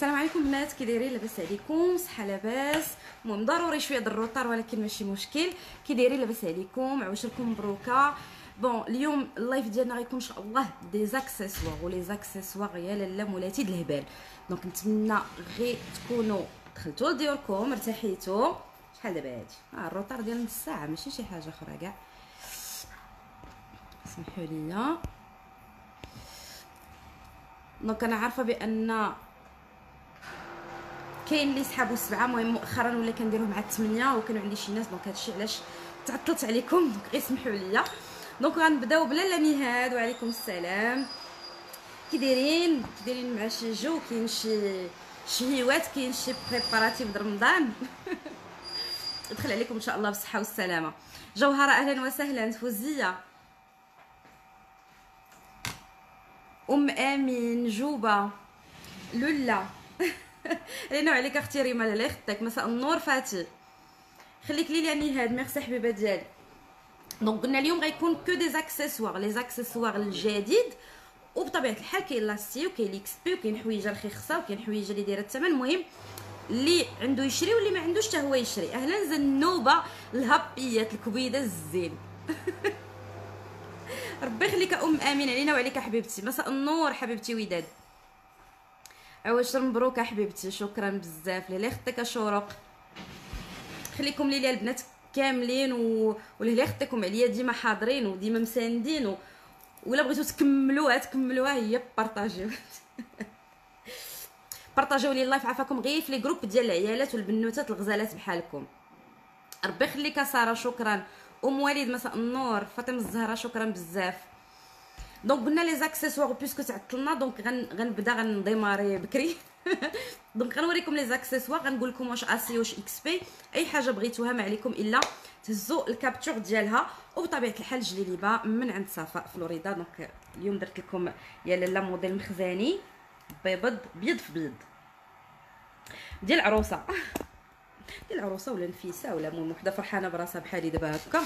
السلام عليكم بنات، كي دايرين؟ لاباس عليكم؟ صحه لاباس؟ المهم ضروري شويه د الروطار ولكن ماشي مشكل. كي دايرين؟ لاباس عليكم؟ عواشركم مبروكه. بون اليوم اللايف ديالنا غيكون ان شاء الله دي زاكسيسوار، ولي زاكسيسوار يا لاله مولاتي د الهبال. دونك نتمنى غير تكونوا دخلتوا لديوركم ارتحيتوا. شحال دابا هادي؟ الروطار ديال نص ساعه ماشي شي حاجه اخرى كاع. سمحوا لي. دونك انا عارفه بان كاين اللي سحابوا 7، المهم مؤخرا ولا كنديروه مع 8 وكانوا عندي شي ناس، دونك هادشي علاش تعطلت عليكم. دونك غير سمحوا لي. دونك غنبداو بلا نهاد. وعليكم السلام. كي دايرين؟ كي دايرين مع شي جو؟ كاين شي هوايات؟ كاين شي بريباراتيف د رمضان؟ ادخل عليكم ان شاء الله بالصحه والسلامه. جوهره اهلا وسهلا. فوزيه، امين، جوبه، لولا علينا وعليك اختي ريما. الله يخطيك. مساء النور فاتي. خليك لي نهاد. ميرسي حبيبه ديالي. دونك قلنا اليوم غيكون كو دي زاكسيسوار، لي زاكسيسوار الجديد، وبطبيعه الحال كاين لاسي وكاين ليكس بي وكاين حويجه رخيصه وكاين حويجه اللي دايره الثمن. المهم اللي عنده يشري واللي ما عندوش حتى هو يشري. اهلا زنوبه الهابيات الكبيده الزين. ربي يخليك امين. علينا وعليك حبيبتي. مساء النور حبيبتي وداد. عواشر مبروك حبيبتي. شكرا بزاف. الله يخطيك شروق. خليكم لي البنات كاملين واللي يخطيكم عليا ديما حاضرين وديما مساندين ولا بغيتو تكملوها هي بارطاجيو. بارطاجيو لي اللايف. عافاكم غير في لي جروب ديال العيالات والبنوتات الغزالات بحالكم. ربي يخليك ساره. شكرا. وليد مساء النور. فاطمه الزهراء شكرا بزاف. دونك قلنا لي زاكسيسوار بيسكو تعطلنا، دونك غنبدا غنديماري بكري. دونك غنوريكم لي زاكسيسوار، غنقول لكم واش اسي واش اكس بي، اي حاجه بغيتوها ما عليكم الا تهزوا الكابتور ديالها. وبطبيعه الحال جليليبه من عند صفاء فلوريدا. دونك اليوم درت لكم يا لاله موديل مخزاني بيض في بيض ديال العروسه. ديال العروسه ولا نفيسه ولا المهم وحده فرحانه براسها بحالي دابا هكا.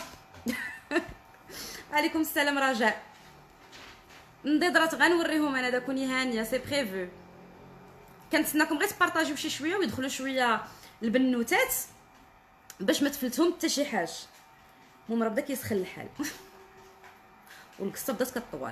عليكم السلام رجاء. نضيضرات غنوريهم انا داكوني هانيه. سي بريفو. كنتسناكم غير تبارطاجيو شي شويه ويدخلوا شويه البنوتات باش ما تفلتهم حتى شي حاجه. المهم راه بدا كيسخن الحال. والقصه بدات كطوال.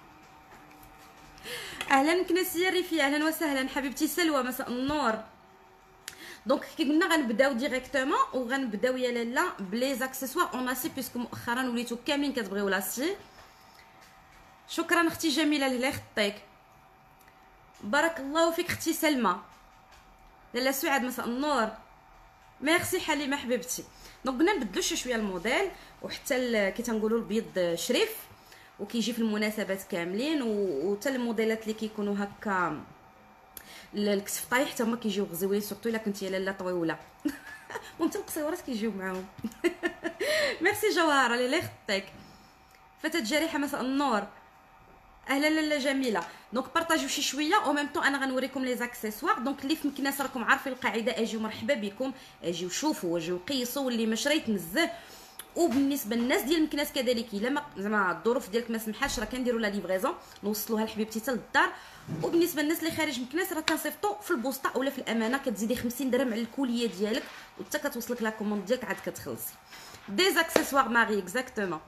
اهلا كناسيه ريفي. اهلا وسهلا حبيبتي سلوى. مساء النور. دونك كي قلنا غنبداو ديريكتومون وغنبداو يا لاله بلي زاكسيسوار اون اسي بيسكو مؤخرا وليتو كاملين كتبغيو لاسي. شكرا اختي جميله. الله يخطيك. بارك الله فيك اختي سلمى. لاله سعاد مساء النور. ميرسي حليمه حبيبتي. دونك قلنا نبدلو شويه الموديل وحتى كي تنقولوا البيض شريف وكيجي في المناسبات كاملين، وحتى الموديلات اللي كيكونوا هكا الكتف طايح حتى هما كيجيو غزوين، سورتو الا كنتي لاله طويوله. وانت القصيورات كيجيو معاهم. ميرسي جوهره. الله يخطيك. فتاه جريحه مساء النور. اهلا لاله جميله. دونك بارطاجيو شي شويه او ميم طون. انا غنوريكم لي زاكسيسوار. دونك اللي في مكناس راكم عارفين القاعده، اجيو مرحبا بكم، اجيو شوفوا واجيو قيسوا، واللي ما شريت نزه. وبالنسبه للناس ديال مكناس كذلك الا ما زعما الظروف ديالك ما سمحاش راه كنديروا لا ليفريزون نوصلوها لحبيبتي حتى للدار. وبالنسبه للناس اللي خارج مكناس راه كنصيفطو في البوسطه اولا في الامانه، كتزيدي 50 درهم على الكوليه ديالك وحتى كتوصلك لا كوموند ديالك عاد كتخلصي. دي زاكسيسوار ماري اكزاكتومون.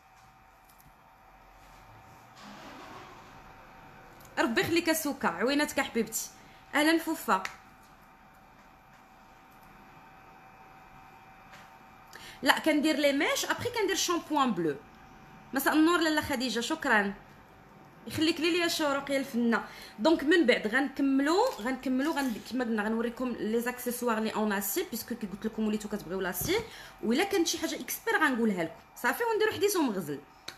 ربي يخليك سوكا. عويناتك حبيبتي. اهلا فوفا. لا كندير لي ميش ابري كندير شامبوان بلو. مساء النور لاله خديجه. شكرا. يخليك لي يا شروق يا الفنه. دونك من بعد غنكملوا كما قلنا غنوريكم لي زاكسيسوار لي اون اسي بيسكو كي قلت لكم وليتو كتبغيو لاسي، وإلا كانت شي حاجه اكسبير غنقولها لكم صافي ونديرو حديث ومغزل.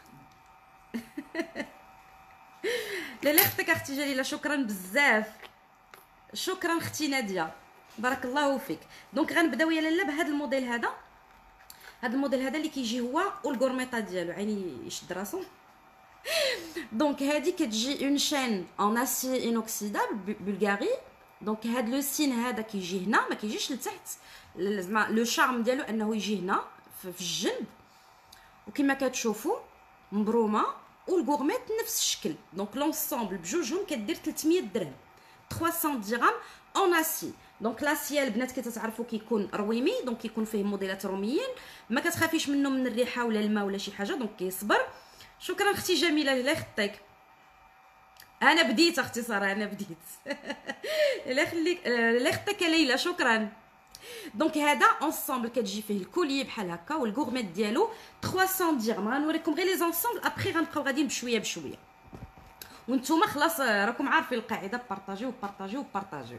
لا اختك اختي جليله. شكرا بزاف. شكرا اختي ناديه. بارك الله فيك. دونك غنبداو يا لاله بهذا الموديل هذا. هذا الموديل هذا اللي كيجي هو والغورميطا ديالو عيني يشد راسو. دونك هذه كتجي اون شين اون اسي انوكسيدابل بلغاري. دونك هذا لو سين هذا كيجي هنا ما كيجيش لتحت، زعما لو شارم ديالو انه يجي هنا في الجنب، وكما كتشوفوا مبرومه والغورميط نفس الشكل. دونك لونسومبل بجوجهم كدير 300 درهم. 300 درهم اون اسي. دونك لاسي البنات كي تتعرفوا كيكون رويمي، دونك كيكون فيه موديلات روميين، ما كتخافيش منه من الريحه ولا الماء ولا شي حاجه، دونك كيصبر. شكرا اختي جميله، الله يخطيك. انا بديت اختي ساره، انا بديت. الله يخليك، الله يخطيك ليلى، شكرا. دونك هذا اونسومبل كتجي فيه الكولي بحال هكا والغورميت ديالو 300 درهم. غنوريكم غير لي زونسومبل، ابخي غنبقاو غاديين بشويه بشويه. وانتوما خلاص راكم عارفين القاعده، بارطاجيو بارطاجيو بارطاجيو.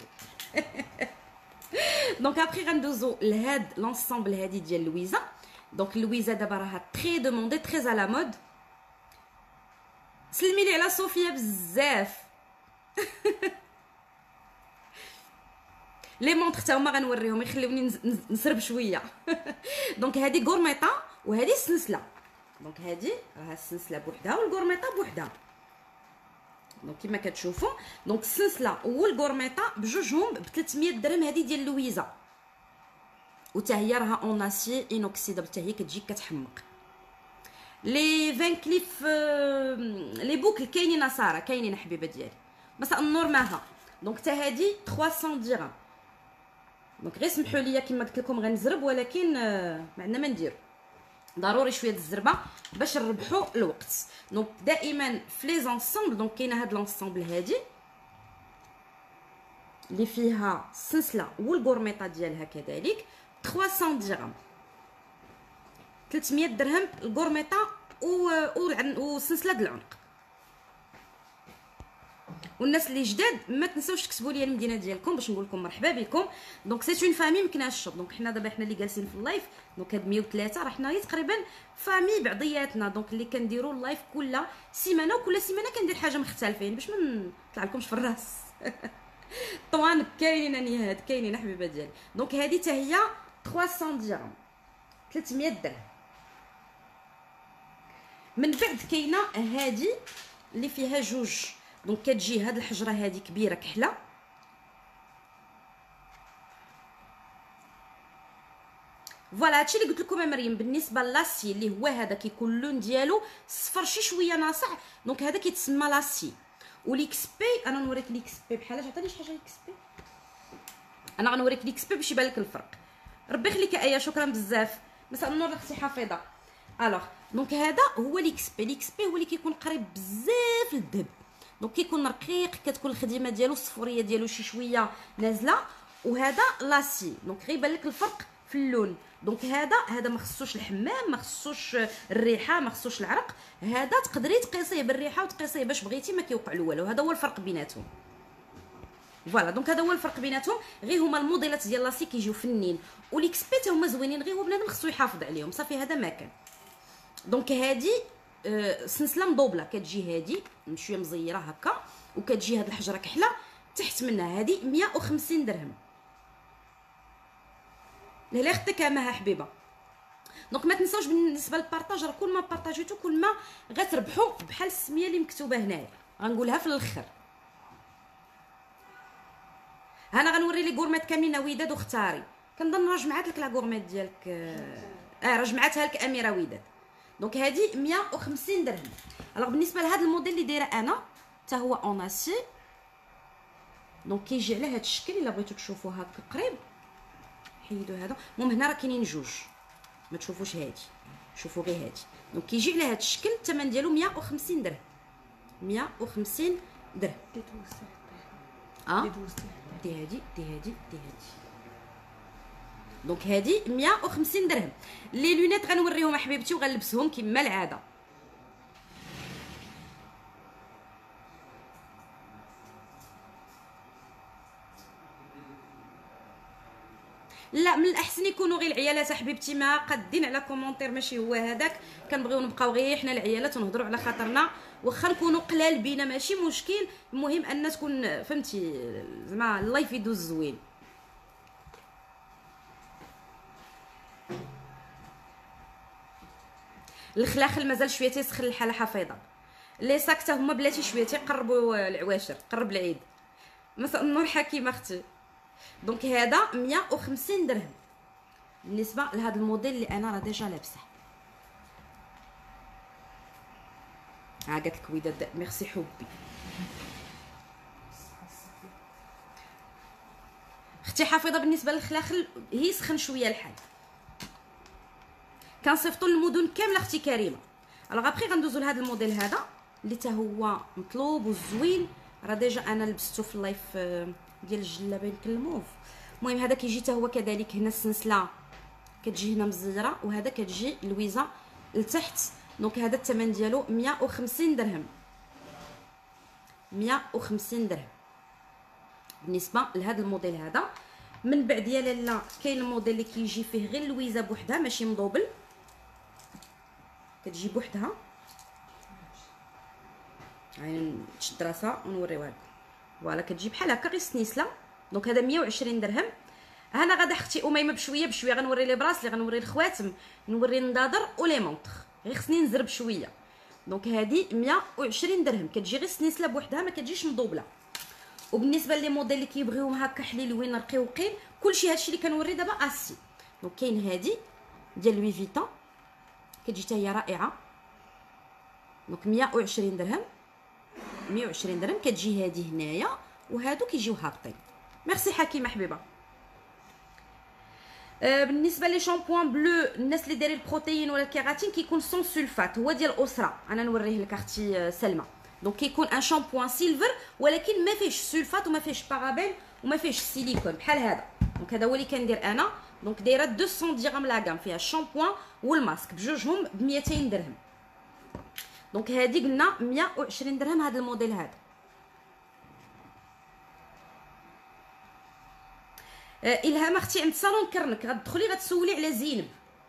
دونك ابخي غندوزو لهاد لونسومبل هادي ديال لويزا. دونك لويزا دابا راها تري دوموندي، تري على مود. سلمي لي على صوفيا بزاف. لي مونطخ حتى هما غنوريهم، يخليوني نسرب شويه. دونك هادي غورميطا وهادي السلسله. دونك هادي راها السلسله بوحدها والغورميطا بوحدها. دونك كما كتشوفوا، دونك السلسله والغورميطا بجوجهم ب 300 درهم. هادي ديال لويزا، وتا هي راها اون اسي انوكسيدابل، حتى هي كتجي كتحمق. لي فان كليف لي بوكل كاينين ساره، كاينين حبيبه ديالي، مساء النور ماها. دونك حتى هادي 300 درهم. دونك غير سمحوا لي كما قلت لكم غنزرب، ولكن ما عندنا ما نديرو، ضروري شويه الزربه باش نربحوا الوقت. دونك دائما في لي زونسومبل، دونك كاينه هاد لونسومبل هادي اللي فيها السلسله والغورميطا ديالها كذلك 300 درهم. 300 درهم الغورميطا وسلسله د العنق. والناس اللي جداد ما تنساوش تكتبوا لي المدينه ديالكم باش نقول لكم مرحبا بكم. دونك سي اون فامي مكناش الشوب. دونك حنا دابا حنا اللي جالسين في اللايف، دونك هاد 103 راه حنا تقريبا فامي بعضياتنا. دونك اللي كنديروا اللايف كل سيمانه، وكل سيمانه كندير حاجه مختلفين باش ما نطلع لكمش في الراس. طوان كاينين نهاد، كاينين حبيبه ديالي. دونك هذه حتى هي 300 درهم، 300 درهم. من بعد كاينه هذه اللي فيها جوج. دونك كتجي هاد الحجره هذه كبيره كحله، فوالا هادشي اللي قلت لكم مريم. بالنسبه للاسي اللي هو هذا كيكون اللون ديالو صفر شي شويه ناصع، دونك هذا كيتسمى لاسي. وليكسبي انا نوريك ليكسبي بحال عطاني شي حاجه ليكسبي، انا غنوريك ليكسبي باش يبان لك الفرق. ربي يخليك ايا، شكرا بزاف. مساء النور اختي حفيظه. الوغ دونك هذا هو ليكسبي. ليكسبي هو اللي كيكون قريب بزاف للذهب، دونك كيكون رقيق، كتكون الخدمه ديالو الصفوريه ديالو شي شويه نازله. وهذا لاسي، دونك غيبان لك الفرق في اللون. دونك هذا ما خصوش الحمام، ما خصوش الريحه، ما خصوش العرق. هذا تقدري تقيسيه بالريحه وتقيسيه باش بغيتي، ما كيوقع له والو. هذا هو الفرق بيناتهم. فوالا دونك هذا هو الفرق بيناتهم. غير هما الموديلات ديال لاسي كيجيو فنين، وليكسبي تا هما زوينين، غير هو بنادم خصو يحافظ عليهم صافي. هذا ما كان. دونك هذه سلسله مضوبله، كتجي هذه شويه مزيره هكا، وكتجي هاد الحجره كحله تحت منها. هذه 150 درهم. لا اختك مها حبيبه. دونك ما تنساوش بالنسبه للبارطاج، راه كل ما بارطاجيتو كل ما غتربحوا بحال السميه اللي مكتوبه هنايا، غنقولها في الاخر. انا غنوري لي غورميت كاملين وداد واختاري. كنظن راه جمعات لك لا غورميت ديالك، راه جمعتها لك اميره وداد. دونك هذه 150 درهم. الوغ بالنسبه لهذا الموديل اللي دايره انا حتى هو اون اسي. دونك كيجي على هذا الشكل. الا بغيتو تشوفوه هكا قريب حيدوا هذا. المهم هنا راه كاينين جوج، ما تشوفوش هادي، شوفوا غير هادي. دونك كيجي على هذا الشكل. الثمن ديالو 150 درهم. 150 درهم. دي هادي دي هادي دي هادي. دونك هادي 150 درهم. لي لونيت غنوريهم حبيبتي وغنلبسهم كما العاده. لا من الاحسن يكونوا غير العيالات حبيبتي، ما قادين على كومونتير ماشي هو هذاك. كنبغيو نبقاو غير حنا العيالات ونهضروا على خاطرنا، واخا نكونوا قلال بينا ماشي مشكل. المهم ان تكون فهمتي زعما اللايف يدوز زوين. الخلاخل مازال شويه تيسخن الحاله حفيظه. لي ساك حتى هما بلاتي شويه تيقربوا العواشر، قرب العيد. مساء النور حكيمه اختي. دونك هذا 150 درهم بالنسبه لهذا الموديل اللي انا راه ديجا لابسه. قالت لك وداد ميرسي حبي. اختي حافظه بالنسبه للخلاخل هي سخن شويه الحال، كنصيفطوا للمدن كامله اختي كريمه. الوغ ابخي غندوزو لهذا الموديل هذا اللي حتى هو مطلوب وزوين، راه ديجا انا لبستو في اللايف ديال الجلابه يمكن الموف. المهم هذا كيجي حتى هو كذلك، هنا السنسله كتجي هنا مزيره، وهذا كتجي لويزه لتحت. دونك هذا الثمن ديالو 150 درهم، 150 درهم بالنسبه لهذا الموديل هذا. من بعد يا لاله كاين الموديل اللي كيجي فيه غير لويزه بوحدها ماشي مدوبل، كتجي بوحدها. يعني نشد راسها ونوريوها لكم. فوالا كتجي بحال هكا غير سنيسله. دونك هذا 120 درهم. انا غادا اختي اميمه بشويه بشويه غنوري لي براسلي، غنوري الخواتم، نوري النضاضر ولي مونطخ، غير خصني نزرب شويه. دونك هذه 120 درهم كتجي غير سنيسله بوحدها ما كتجيش مدوبله. وبالنسبه لي موديل اللي كيبغيوهم هكا حليلوين رقيقين كلشي هادشي اللي كنوري دابا اسي. دونك كاين هذه ديال لوي فيتون كتجي حتى هي رائعه. دونك 120 درهم، 120 درهم كتجي هذه هنايا، وهادو كيجيو هابطين. ميرسي حكيمه حبيبه. بالنسبه لي شامبوان بلو الناس اللي دايرين البروتين ولا الكيراتين كيكون سون سولفات، هو ديال اسره، انا نوريه لك اختي سلمى. دونك كيكون ان شامبوان سيلفر ولكن ما فيهش سولفات وما فيهش بارابين وما فيهش سيليكون بحال هذا. دونك هذا هو اللي كندير انا. دونك دايره 200 درهم لاكام، فيها الشامبوان والماسك بجوجهم ب 200 درهم. دونك هذه قلنا 120 درهم هذا الموديل هذا. الهام اختي عند صالون كرنك غتدخلي غتسولي على زينب.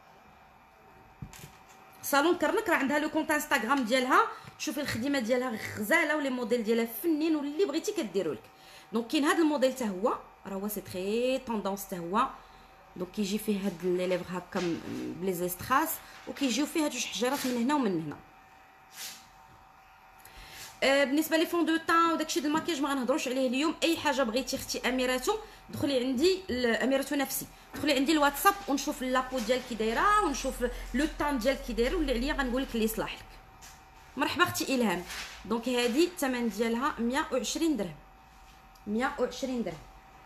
صالون كرنك راه عندها لو كونت انستغرام ديالها، تشوفي الخدمه ديالها غزاله ولي موديل ديالها فنين واللي بغيتي كديروا لك. دونك كاين هذا الموديل حتى هو راه هو سي تري طوندونس حتى هو. دونك كيجي فيه هاد لي ليفر هكا بلي زيستراس وكيجيو فيه هاد جوج حجرات من هنا ومن هنا. بالنسبه لي فون دو تان وداكشي ديال الماكياج ما غنهضروش عليه اليوم. اي حاجه بغيتي اختي اميراتو دخلي عندي اميراتو نفسي، دخلي عندي الواتساب ونشوف لابو ديالك كي دايره ونشوف لو تان ديالك كي داير واللي عليا غنقول لك اللي يصلح لك. مرحبا اختي الهام. دونك هذه الثمن ديالها 120 درهم، 120 درهم.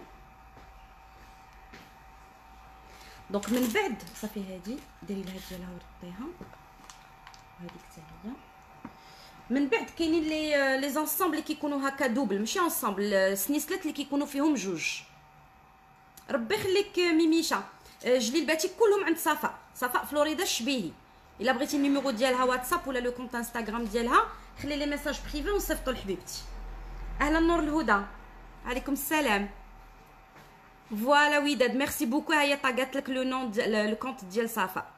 دونك من بعد صافي هذه ديري لها ديالها ورديها، وهذيك حتى هي. من بعد كاينين لي زونسامبل اللي كيكونوا هكا دوبل ماشي انسامبل، سنيسلات اللي كيكونوا فيهم جوج. ربي يخليك ميميشه. جليلباتي كلهم عند صفاء فلوريدا الشبيهي. الا بغيتي النيميرو ديالها واتساب ولا لو كونت انستغرام ديالها خلي لي ميساج بريفي ونصيفطوا لحبيبتي. اهلا نور الهدى، عليكم السلام. فوالا وداد ميرسي بوكو. هي طاقات لك لو نون لو كونت ديال صفاء.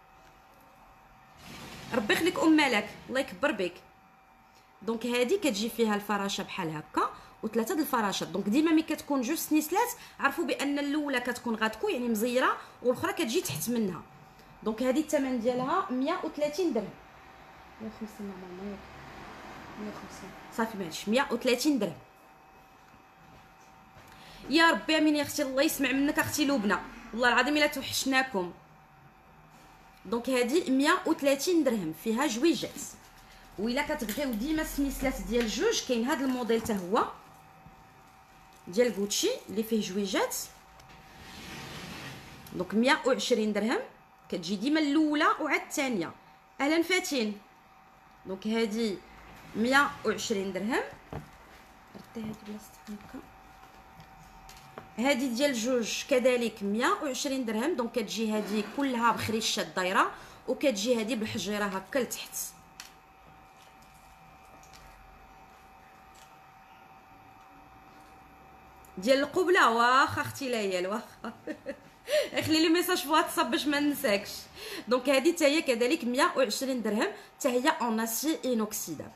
ربي يخليك مالك، الله يكبر بك. دونك هذه كتجي فيها الفراشه بحال هكا وثلاثه د الفراشات. دونك ديما ملي كتكون جوج سنيسلات عرفوا بان الاولى كتكون غاتكو يعني مزيره والاخرى كتجي تحت منها. دونك هذه الثمن ديالها 130 درهم، 150 نورمالمون 150 صافي ماشي 130 درهم. يا ربي امين يا اختي، الله يسمع منك اختي لبنى، والله العظيم الا توحشناكم. دونك هذه 130 درهم فيها جويجات. وإلا كتبغيو ديما السنيسلات ديال جوج كاين هذا الموديل حتى هو ديال غوتشي اللي فيه جويجات. دونك 120 درهم كتجي ديما الاولى وعاد الثانيه. اهلا فاتين. دونك هذه 120 درهم. ردي هذه بلاصتها هكا. هذه ديال جوج كذلك 120 درهم. دونك كتجي هذه كلها بخريشه دايره وكتجي هذه بالحجيره هكا لتحت. ديال القبله واخا اختي ليال واخا خلي لي ميساج في واتساب باش ما ننساكش. دونك هذه حتى هي كذلك 120 درهم حتى هي اون اسي انوكسيدابل.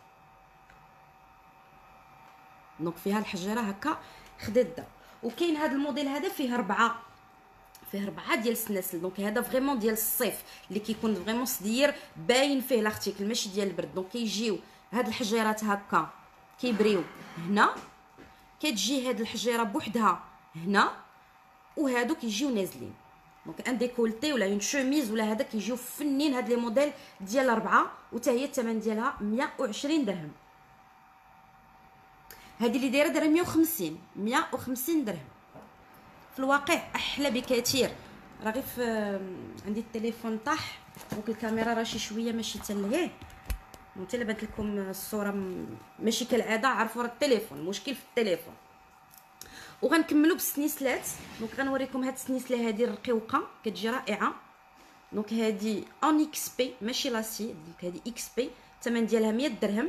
دونك فيها الحجيره هكا خداده. وكاين هذا الموديل هذا فيه ربعه ديال السناسل. دونك هذا فريمون ديال الصيف اللي كيكون فريمون صدير باين فيه لارتيكل ماشي ديال البرد. دونك كيجيو هاد الحجيرات هكا كيبريو هنا، كتجي هاد الحجيره بوحدها هنا وهادو كيجيو نازلين. دونك ان ديكولتي ولا اون شوميز ولا هذا كيجيو فنين. هاد لي موديل ديال الربعه وتا هي الثمن ديالها 120 درهم. هذه اللي دايره 150 درهم. في الواقع احلى بكثير. راه غير عندي التليفون طاح، دونك الكاميرا راه شي شويه ماشي تلهيه، وانت اللي بانت لكم الصوره ماشي كالعاده. عرفوا راه التليفون، المشكل في التليفون. وغنكملوا بالسنيسلات. دونك غنوريكم هاد السنيسله هذه الرقيقه كتجي رائعه. دونك هذه ان اكس بي ماشي لاسي، دونك هذه اكس بي، الثمن ديالها 100 درهم.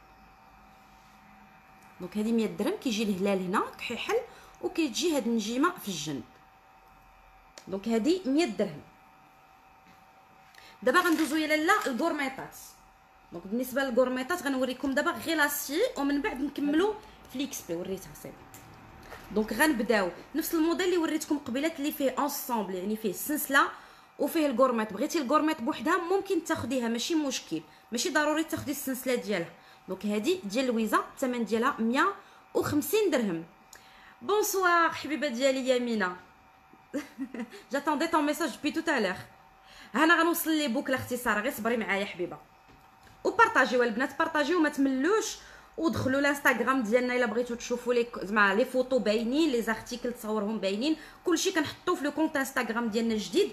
دونك هذه 100 درهم. كيجي الهلال هنا كحيحل، وكيتجي هاد النجيمه في الجنب. دونك هذه 100 درهم. دابا غندوزو يا لاله الكورميطات. دونك بالنسبه للكورميطات غنوريكم دابا غير لاسي، ومن بعد نكملوا في الاكس بي. وريتها صافي. دونك غنبداو نفس الموديل اللي وريتكم قبيلات، اللي فيه انسامبل، يعني فيه السلسله وفيه الكورميط. بغيتي الكورميط بوحدها ممكن تاخديها، ماشي مشكل، ماشي ضروري تاخدي السلسله ديالها. دونك هذه ديال لويزا، الثمن ديالها 150 درهم. بونسوار حبيبه ديالي يمينه. جاتوندي طون ميساج بي تو تالير. انا غنوصل لي بوك الاختصار، غير صبري معايا حبيبه. وبارطاجيو البنات، بارطاجيو ما تملوش. ودخلوا الانستغرام ديالنا الا بغيتو تشوفوا لي زعما لي فوتو باينين، لي زارتيكل تصورهم باينين، كلشي كنحطوه في لو كونت انستغرام ديالنا الجديد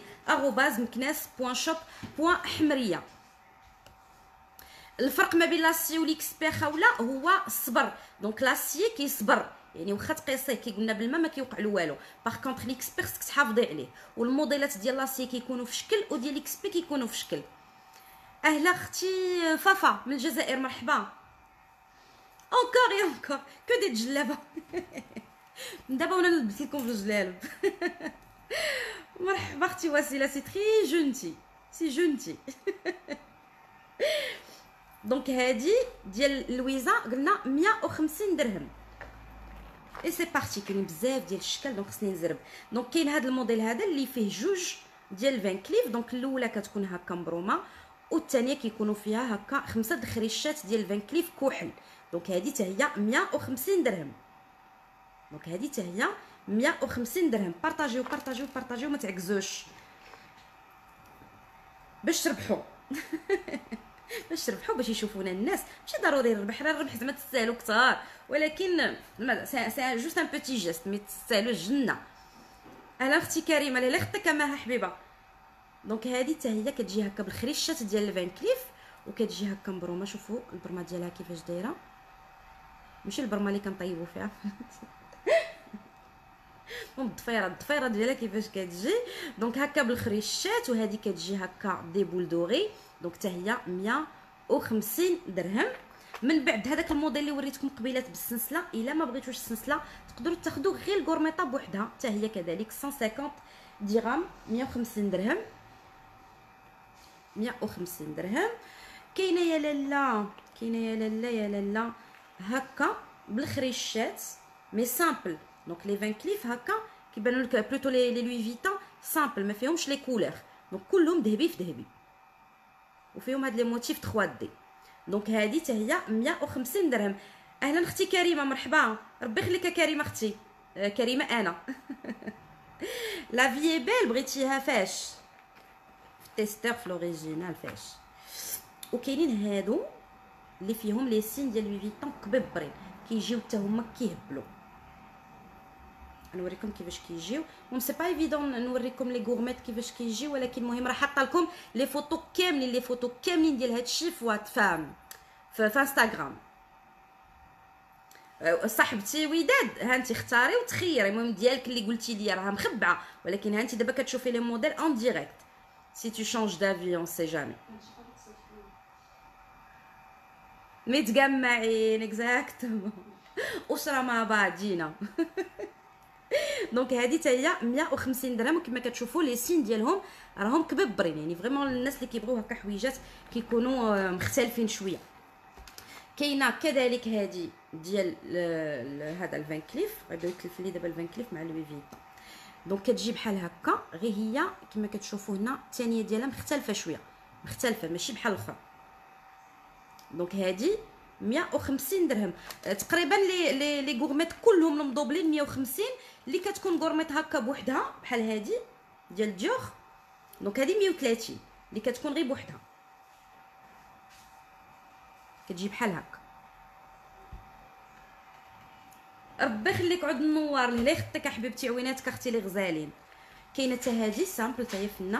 @مكناس.shop.حمريه. الفرق ما بين لاسي وليكسبير خاوله هو الصبر. دونك لاسي كيصبر، يعني واخا تقيسيه كي قلنا بالماء ما كيوقع له والو. باغ كونطخ ليكسبير خصك تحافظي عليه. والموديلات ديال لاسي كيكونوا في شكل، وديال ليكسبي كيكونوا في شكل. اهلا اختي فافا من الجزائر، مرحبا. اونكور يا اونكور كو دي تجلابه. دابا وانا لبست لكم في الجلالب. مرحبا اختي وسيله، سي تري جونتي، سي جونتي. دونك هادي ديال لويزا قلنا 150 درهم. اي سي بارتي. كاين بزاف ديال الشكل، دونك خصني نزرب. دونك كاين هذا الموديل هذا اللي فيه جوج ديال الفان كليف. دونك الاولى كتكون هكا مبرومه، والثانيه كيكونوا فيها هكا 5 د الخريشات ديال الفان كليف كحل. دونك هذه حتى هي 150 درهم. دونك هذه حتى هي 150 درهم. بارطاجيو بارطاجيو بارطاجيو، ما تعكزوش باش تربحوا. باش تربحوا، باش يشوفونا الناس. ماشي ضروري الربح، راه الربح زعما تستاهلوا كثار، ولكن سي جوست ان بوتي جيست، مي تستاهلوا الجنه. اهلا اختي كريمه، لا خطك معها حبيبه. دونك هذه حتى هي كتجي هكا بالخريشات ديال الفان كليف، وكتجي هكا مبرومه. شوفوا البرمه ديالها كيفاش دايره، ماشي البرمه اللي كنطيبوا فيها. الضفيره ديالها كيفاش كتجي. دونك هكا بالخريشات، وهذه كتجي هكا دي بول دوري. دونك حتى هي 150 درهم. من بعد هذاك الموديل اللي وريتكم قبيلات بالسلسله، الا ما بغيتوش السلسله تقدروا تاخذوا غير الكورميطه بوحدها، حتى هي كذلك 150 درهم. 150 درهم، 150 درهم. كاينه يا لالا، كاينه يا لالا، يا لالا هكا بالخريشات مي سامبل. دونك لي فان كليف هكا كيبانوا لك بلوتو لي لوي فيتون سامبل، ما فيهمش لي كولور. دونك كلهم ذهبي في ذهبي، وفيهم هاد لي موتيف 3 دي. دونك هذه حتى هي 150 درهم. اهلا اختي كريمه، مرحبا. ربي يخليك كريمه اختي. كريمه انا. لا في بيل بغيتيها فاش؟ في تيستر، في لوريجينال فاش. وكاينين هادو اللي فيهم لي سين ديال لوي فيتون كببرين، كيجيو حتى هما كيهبلوا. نوريكم كيفاش كيجيو. مون سي با ايفيدون نوريكم لي غورميت كيفاش كيجيو، ولكن المهم راه حاطه لكم لي فوتو كاملين، لي فوتو كاملين ديال هادشي في واتفام في انستغرام. صاحبتي وداد، ها انت اختاري وتخيري. المهم ديالك اللي قلتي لي راه مخبعه، ولكن ها انت دابا كتشوفي لي موديل اون ديريكت. سي تو شونج دافي اون سي جامي. متجمعين اكزاكتومون، اسره مع بعضينا. دونك هذه حتى هي 150 درهم. وكما كتشوفوا لي سين ديالهم راهم كببرين، يعني فريمون الناس اللي كيبغيو هكا حويجات كيكونوا مختلفين شويه. كاينه كذلك هذه ديال هذا الفان كليف. غادي نتلف لي دابا الفان كليف مع لوي فيتون. دونك كتجي بحال هكا، غير هي كما كتشوفوا هنا الثانيه ديالها مختلفه شويه، مختلفه ماشي بحال الاخرى. دونك هذه 150 درهم تقريبا. لي غورميت كلهم المضوبلين 150. اللي كتكون غورميت هكا بوحدها بحال هذه ديال ديور، دونك هذه 130. اللي كتكون غير بوحدها كتجي بحال هكا. ربي يخليك عود النوار لهلا يخطيك حبيبتي عويناتك اختي لي غزالين. كاينه حتى هذه سامبل حتى هي فنه،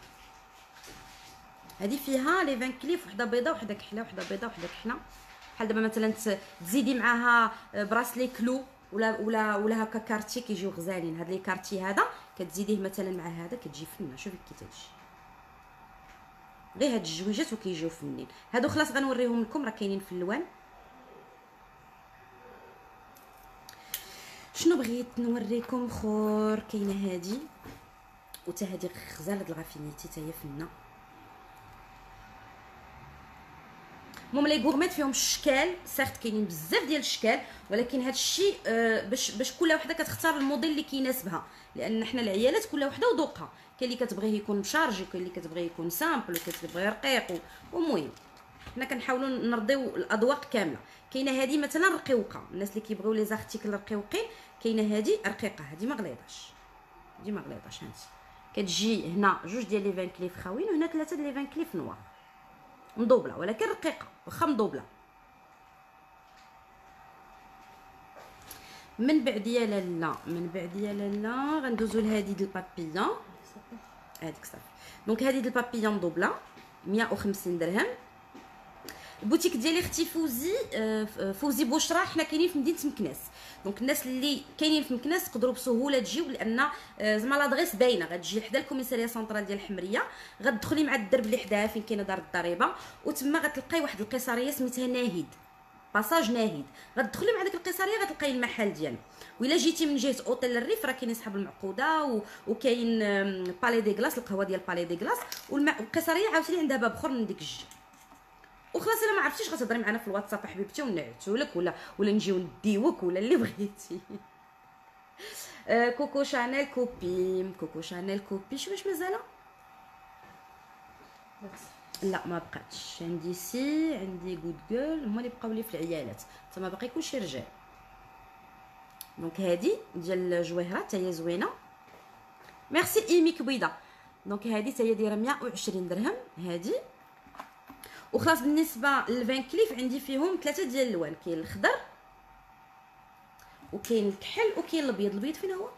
هذه فيها لي 20 كليف، وحده بيضه وحده كحله، وحده بيضه وحده كحله. بحال دابا مثلا تزيدي معاها براسلي كلو ولا هكا كارتي كيجيو غزالين. هاد لي كارتي هذا كتزيديه مثلا مع هذا كتجي فنه. شوفي كي تجي غير هاد الجويجات وكيجيو فنين. هادو خلاص غنوريهم لكم، راه كاينين في اللوان. شنو بغيت نوريكم اخر؟ كاينه هادي وتا هادي غزاله الغافينيتي حتى هي فنه. المهم لي غورميت فيهم الشكال، سيرت كاينين بزاف ديال الشكال، ولكن هذا الشيء باش كل وحده كتختار الموديل اللي كيناسبها، لان حنا العيالات كل وحده وذوقها. كاين اللي كتبغيه يكون مشارجي، كاين اللي كتبغيه يكون سامبل، وكتبغيه رقيق. ومهم حنا كنحاولوا نرضيو الاذواق كامله. كاينه هذه مثلا رقيقه، الناس اللي كيبغيو لي زارتيكل رقيقين. كاينه هذه رقيقه، هذه ما غليظاش، هذه ما غليظاش. هانتي كتجي هنا جوج ديال لي 20 كليف خاويين، وهنا ثلاثه ديال لي 20 كليف نوار مدوبله، ولكن رقيقه واخا مدوبله. من بعد يا لالا، من بعد يا لالا غندوزو لهادي ديال البابيون. هذيك صافي. دونك هذه ديال البابيون مدوبله 150 درهم. البوتيك ديالي اختي فوزي، فوزي بشرى، حنا كاينين في مدينه مكناس. دونك الناس اللي كاينين في مكناس تقدروا بسهوله تجيو، لان زعما لادغيس باينه. غتجي حدا الكوميساريه سنترال ديال الحمريه، غتدخلي مع الدرب اللي حداها فين كاينه دار الضريبه، وتما غتلقاي واحد القيصريه سميتها ناهيد، باساج ناهيد. غتدخلي مع ديك القيصريه غتلقاي المحل ديالو. وإلا جيتي من جهه اوتيل الريف راه كاين صحاب المعقوده وكاين بالي دي كلاص، القهوه ديال بالي دي كلاص. والقيصريه عاوتاني عندها باب اخر من ديك الجهه. وخلاص الا ما عرفتيش غتهضري معنا في الواتساب حبيبتي ونعتو لك، ولا نجيو نديوك ولا اللي بغيتي. كوكو شانيل كوبي، كوكو شانيل كوبي. واش مازال؟ لا ما بقاتش عندي. سي عندي غود جيرل، هما اللي بقاو لي في العيالات، حتى ما باقي كلشي رجال. دونك هادي ديال الجويهرات حتى هي زوينه. ميرسي ايمي كبيضه. دونك هادي حتى هي دايره 120 درهم هادي. وخلاص بالنسبه ل 20 كليف عندي فيهم ثلاثه ديال الالوان، كاين الخضر وكاين الكحل وكاين الابيض. الابيض فين هو؟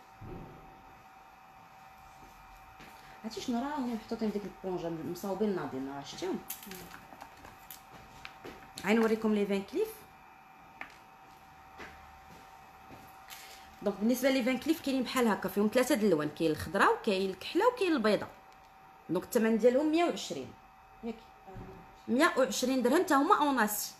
عرفتي شنو راهم محطوطين في ديك البونجا مصاوبين ناضين، راه شفتيهم. عين نوريكم لي 20 كليف. دونك بالنسبه لي 20 كليف كاينين بحال هكا، فيهم ثلاثه د الالوان، كاين الخضراء وكاين الكحله وكاين البيضاء. دونك الثمن ديالهم 120 ياك 120 درهم حتى هما اوناسي.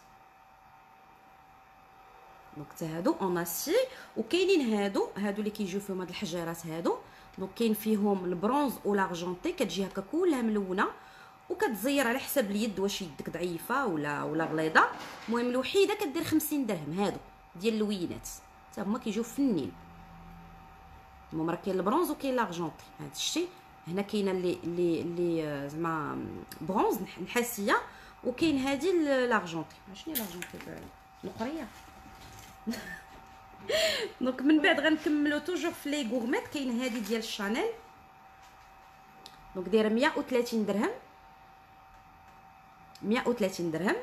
دونك حتى هادو اوناسي. وكاينين هادو اللي كيجيو فيهم هاد الحجيرات هادو. دونك كاين فيهم البرونز والارجونتي، كتجي هكا كلها ملونه وكتزير على حسب اليد، واش يدك ضعيفه ولا غليظه. المهم الوحيده كدير 50 درهم. هادو ديال اللوينات حتى هما كيجيو فنين. المهم راه كاين البرونز وكاين الارجونتي. هاد الشيء هنا كاينه اللي زعما برونز نحاسيه، وكاين هادي الارجونتي. شنو هي الارجونتي؟ نقريه. دونك من بعد غنكملوا توجور في لي غورميت. كاين هادي ديال الشانيل، دونك دايره 130 درهم. 130 درهم.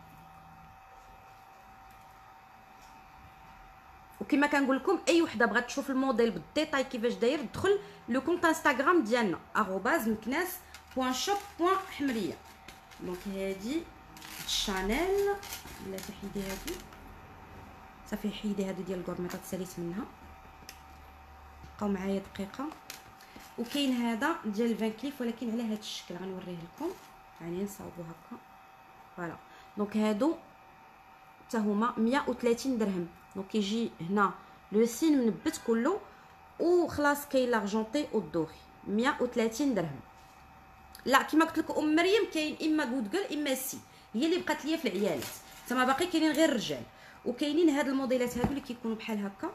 وكما كنقول لكم اي وحده بغات تشوف الموديل بالديتاي كيفاش داير، دخل لو كونط انستغرام ديالنا @مكناس.shop.حمريه. دونك هادي شانيل. بلا تحيدي هادي صافي، حيدي هادو ديال الكورميطات ساليت منها، بقاو معايا دقيقه. وكاين هذا ديال 20 كليف ولكن على هذا الشكل، غنوريه لكم. يعني نصاوبو هكا فوالا. دونك هادو حتى هما 130 درهم. دونك كيجي هنا لو سين منبت كله، وخلاص كاين لارجونتي والدوري 130 درهم. لا كما قلت لكم ام مريم كاين اما غود جيرل اما سي، هي اللي بقات ليا في العيالات. تما باقي كاينين غير الرجال. وكاينين هاد الموديلات هادو اللي كيكونوا بحال هكا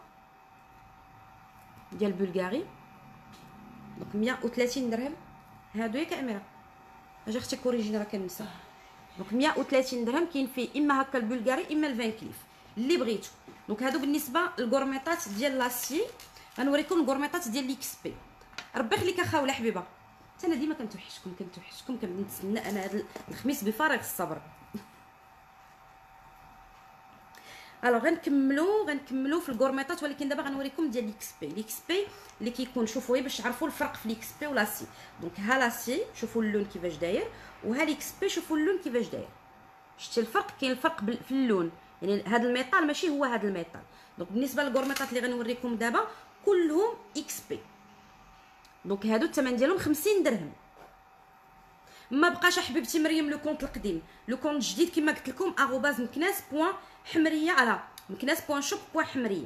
ديال بلغاري. دونك 130 درهم هادو. ياك اميره اجا اختي كوريجيني راه كنسى. دونك 130 درهم كاين فيه اما هكا البلغاري اما ال 20 كليف اللي بغيتو. دونك هادو بالنسبه للغورميطات ديال لاسي. غنوريكم الغورميطات ديال ليكس بي. ربي يخليك اخاوله حبيبه، حتى انا ديما كنتوحشكم كنتسنى انا هذا الخميس بفارغ الصبر. الوغ غنكملوا في الكورميطات، ولكن دابا غنوريكم ديال ليكس بي اللي كيكون. شوفوا باش تعرفوا الفرق في ليكس بي ولاسي. دونك ها لاسي شوفوا اللون كيفاش داير، وها ليكس بي شوفوا اللون كيفاش داير. شتي الفرق؟ كاين الفرق في اللون، يعني هذا الميطال ماشي هو هذا الميطال. دونك بالنسبه للكورميطات اللي غنوريكم دابا كلهم اكس بي. دونك هادو الثمن ديالهم 50 درهم. ما بقاش حبيبتي مريم لو كونط القديم، لو كونط الجديد كما قلت لكم @مكناس.حمريه على مكناس.shop.حمريه.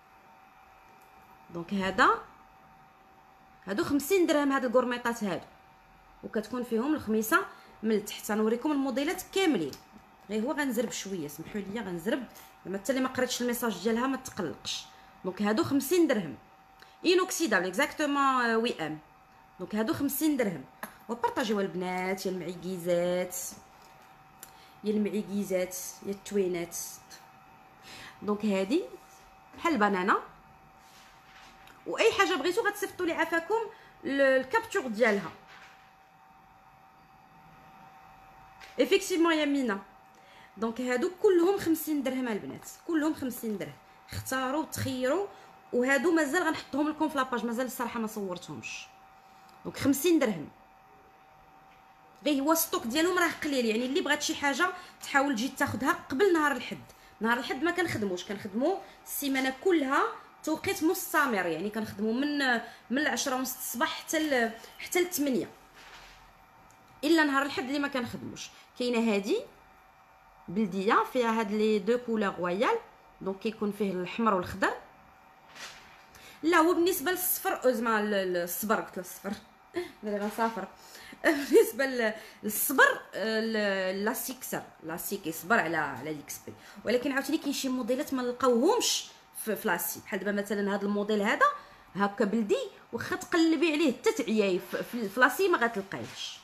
دونك هادو 50 درهم هاد الكورميطات هادو، وكتكون فيهم الخميسه من التحت. غنوريكم الموديلات كاملين، غير هو غنزرب شويه، سمحوا لي غنزرب زعما حتى اللي ما قريتش الميساج ديالها ما تقلقش. دونك هادو 50 درهم انوكسيدابل اكزاكتومون وي ام. دونك هادو 50 درهم. وبارطاجيو البنات يا المعيكيزات يا التوينات. دونك هادي بحال البنانه، واي حاجه بغيتو غتصيفطوا لي عافاكم الكابتور ديالها. افيكتيفمون يا مينا. دونك هادو كلهم 50 درهم البنات، كلهم 50 درهم. اختاروا تخيروا. وهادو مازال غنحطهم لكم في لاباج، مازال الصراحه ما صورتهمش. دونك 50 درهم. غير هو ستوك ديالهم راه قليل، يعني اللي بغات شي حاجه تحاول تجي تاخذها قبل نهار الحد. نهار الحد ما كنخدموا السيمانه كلها توقيت مستمر، يعني كنخدموا من 10:30 الصباح حتى ل 8، الا نهار الحد اللي ما كنخدموش. كاينه هادي بلديه فيها هاد لي دو كولور رويال، دونك كيكون فيه الاحمر والخضر. لا هو بالنسبه للصفر زعما الصبر، قلت الصفر ملي غنسافر. بالنسبه للصبر لاسيك يصبر على ليكس بي، ولكن عاوتاني كاين شي موديلات ما نلقاوهمش في لاسي. بحال دابا مثلا هذا الموديل هذا هكا بلدي، واخا تقلبي عليه حتى تعياي في لاسي ما غتلقايهش.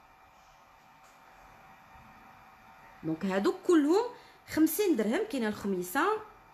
دونك هادو كلهم 50 درهم. كاينه الخميسه،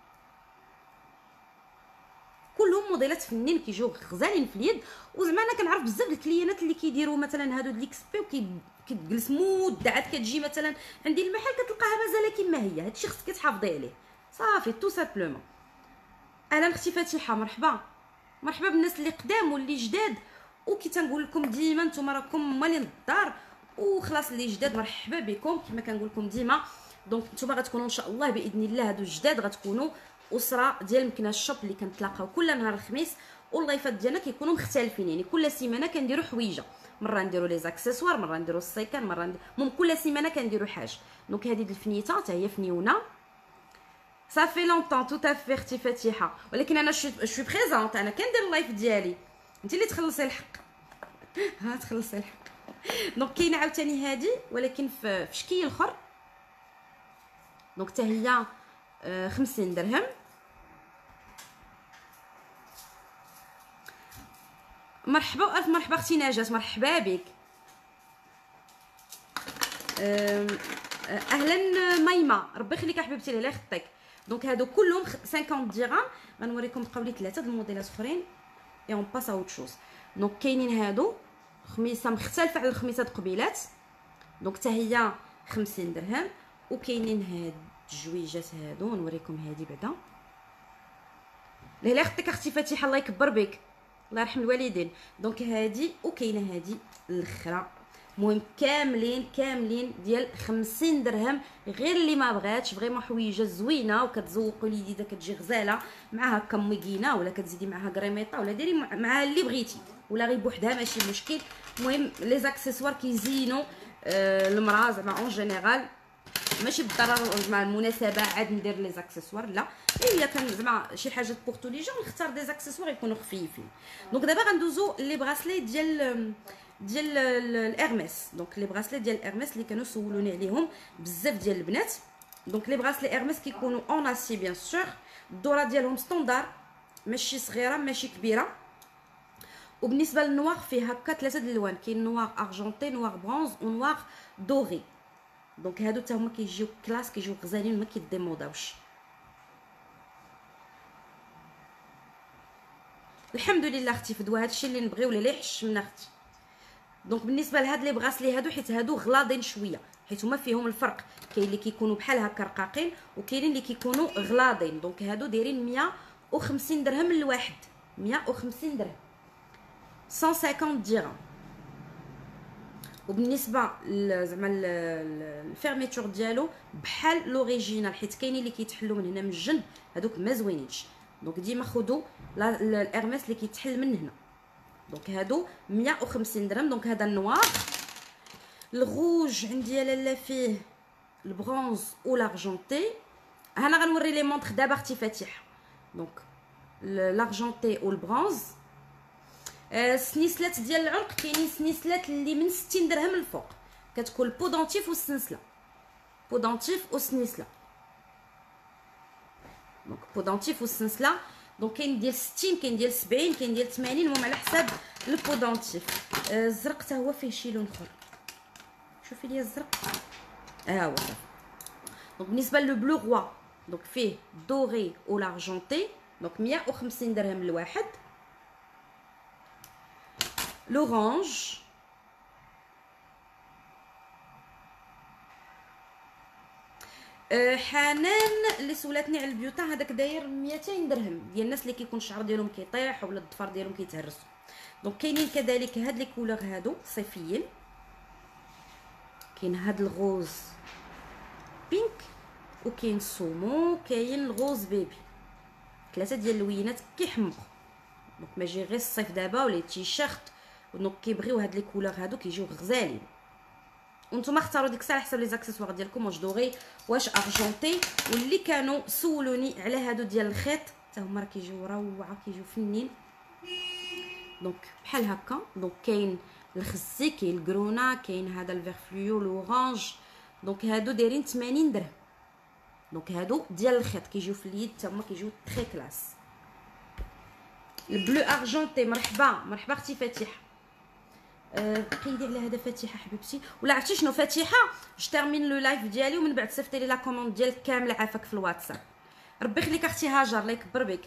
كلهم موديلات فنين كيجيو غزالين في اليد. وزعما انا كنعرف بزاف د الكليانات اللي كيديروا مثلا هادو ليكس بي وكتجلس مده عاد كتجي مثلا عندي المحل كتلقاها مازال كما هي. هادشي خصك تحافظي عليه صافي تو سامبلومون. اهلا اختي فاتحه، مرحبا بالناس اللي قدام واللي جداد. وكي تنقول لكم ديما نتوما راكم مالين الدار وخلاص اللي جداد مرحبا بكم كما كنقول لكم ديما. دونك نتوما غتكونوا ان شاء الله باذن الله هادو الجداد غتكونوا اسره ديال مكناس شوب اللي كنتلاقاو كل نهار الخميس. واللايفات ديالنا كيكونوا مختلفين، يعني كل سيمانه كنديروا حويجه، مره نديروا لي زاكسيسوار، مره نديروا السيكان، مره المهم كل سيمانه كنديروا حاجه. دونك هذه الفنيته حتى هي فنيونه صافي لونطون تو تافي اختي فاتحه. ولكن انا شوي بريزونط، انا كندير اللايف ديالي، انت اللي تخلصي الحق. ها تخلصي الحق. دونك كاينه عاوتاني هذه ولكن في شكل اخر. دونك حتى هي 50 درهم. مرحبا والف مرحبا اختي نجاة، مرحبا بك. اهلا ميمه، ربي يخليك حبيبتي الله يخطيك. دونك هادو كلهم 50 درهم. غنوريكم بقاولي 3 د الموديلات اخرين اي اون باس اوت شوز. دونك كاينين هادو خميسه مختلفه على الخميسات قبيلات. دونك حتى هي 50 درهم. وكاينين هاد الجويجات هادو نوريكم هادي بعدا. الله يخطيك اختي فاتحه الله يكبر بك الله يرحم الوالدين. دونك هادي وكاينه هادي الاخرى. المهم كاملين ديال 50 درهم. غير اللي ما بغاتش فريمون حويجه زوينه وكتزوقوا ليديده كتجي غزاله معها هكا ميكينه، ولا كتزيدي معها كريميطه، ولا ديري معها اللي بغيتي، ولا غير بوحدها ماشي مشكل. المهم لي زاكسيسوار كيزينوا المراه زعما اون جينيرال، ماشي بالضروره مع المناسبه عاد ندير لي زاكسيسوار لا، هي كان زعما شي حاجه بوغ تو لي جون نختار دي زاكسيسوار يكونوا خفيفين. دونك دابا غندوزو لي براسلي ديال الارميس. دونك لي براسلي ديال الارميس اللي كانوا سولوني عليهم بزاف ديال البنات. دونك لي براسلي ارميس كيكونوا اون اسي بيان سور، الدوره ديالهم ستوندار ماشي صغيره ماشي كبيره. وبالنسبه للنوار فيه هكا 3 د الالوان، كاين نوار ارجونتي، نوار برونز ونوار دوري. دونك هادو حتى هما كيجيو كلاس كيجيو غزالين ما كيديموداوش. الحمد لله اختي فدوى هادشي اللي نبغيو ولا يحشمنا اختي. دونك بالنسبه لهاد لي بغاسلي هادو حيت هادو غلاضين شويه، حيت هما فيهم الفرق، كاين اللي كيكونوا بحال هكا رقاقين وكاينين اللي كيكونوا غلاضين. دونك هادو دايرين 150 درهم الواحد، 150 درهم 150 درهم. وبالنسبه زعما الفيرميتور ديالو بحال لوريجينال، حيت كاينين اللي كيتحلوا من هنا من الجنب هذوك ما زوينينش. دونك ديما خذوا الارماس اللي كيتحل من هنا. دونك هادو 150 درهم. دونك هذا النوار. الغوج عندي يا لاله فيه البرونز والارجونتي. انا غنوري لي مونطخ دابا اختي فاتحه. دونك الارجونتي والبرونز. السنيسلات ديال العنق كاينين سنيسلات اللي من 60 درهم الفوق، كتكون البودونتيف والسنسله، بودونتيف وسنيسله. دونك بودونتيف والسنسله. دونك كاين ديال 60، كاين ديال 70، كاين ديال 80، المهم على حساب البودونتيف. الزرق حتى هو فيه شي لون اخر، شوفي لي الزرق هو. دونك بالنسبه لو بلو روا دونك فيه دوري والارجونتي. دونك 150 درهم الواحد. لورانج حنان اللي سولاتني على البيوتا، هذاك داير 200 درهم ديال الناس اللي كيكون الشعر ديالهم كيطيح ولا الضفار ديالهم كيتهرسوا. دونك كاينين كذلك هاد لي كولور هادو صيفيين. كاين هاد الغوز بينك وكاين سومو، كاين الغوز بيبي، 3 ديال اللوينات كيحمقوا. دونك ما جي غير الصيف دابا ولا تيشيرت. دونك كيبغيو هاد لي كولور هادو كيجيو غزالين. وانتم اختاروا ديك الساعه على حسب لي زاكسيسوار ديالكم، واش دوري واش ارجونتي. واللي كانوا سولوني على هادو ديال الخيط حتى هما راه كيجيو روعه، كيجيو فنين. دونك بحال هكا. دونك كاين الخزي، كاين الكرونا، كاين هذا الفيغ فلويو الاورانج. دونك هادو دايرين 80 درهم. دونك هادو ديال الخيط كيجيو في اليد حتى هما كيجيو تري كلاس. البلو ارجونتي. مرحبا مرحبا اختي فاتحه. قيدي على هذا فاتحه حبيبتي. ولا عرفتي شنو فاتحه، تيرمين لو لايف ديالي ومن بعد صيفطي لي لا كوموند ديالك كامله عافاك في الواتساب. ربي يخليك اختي هاجر، الله يكبر بك.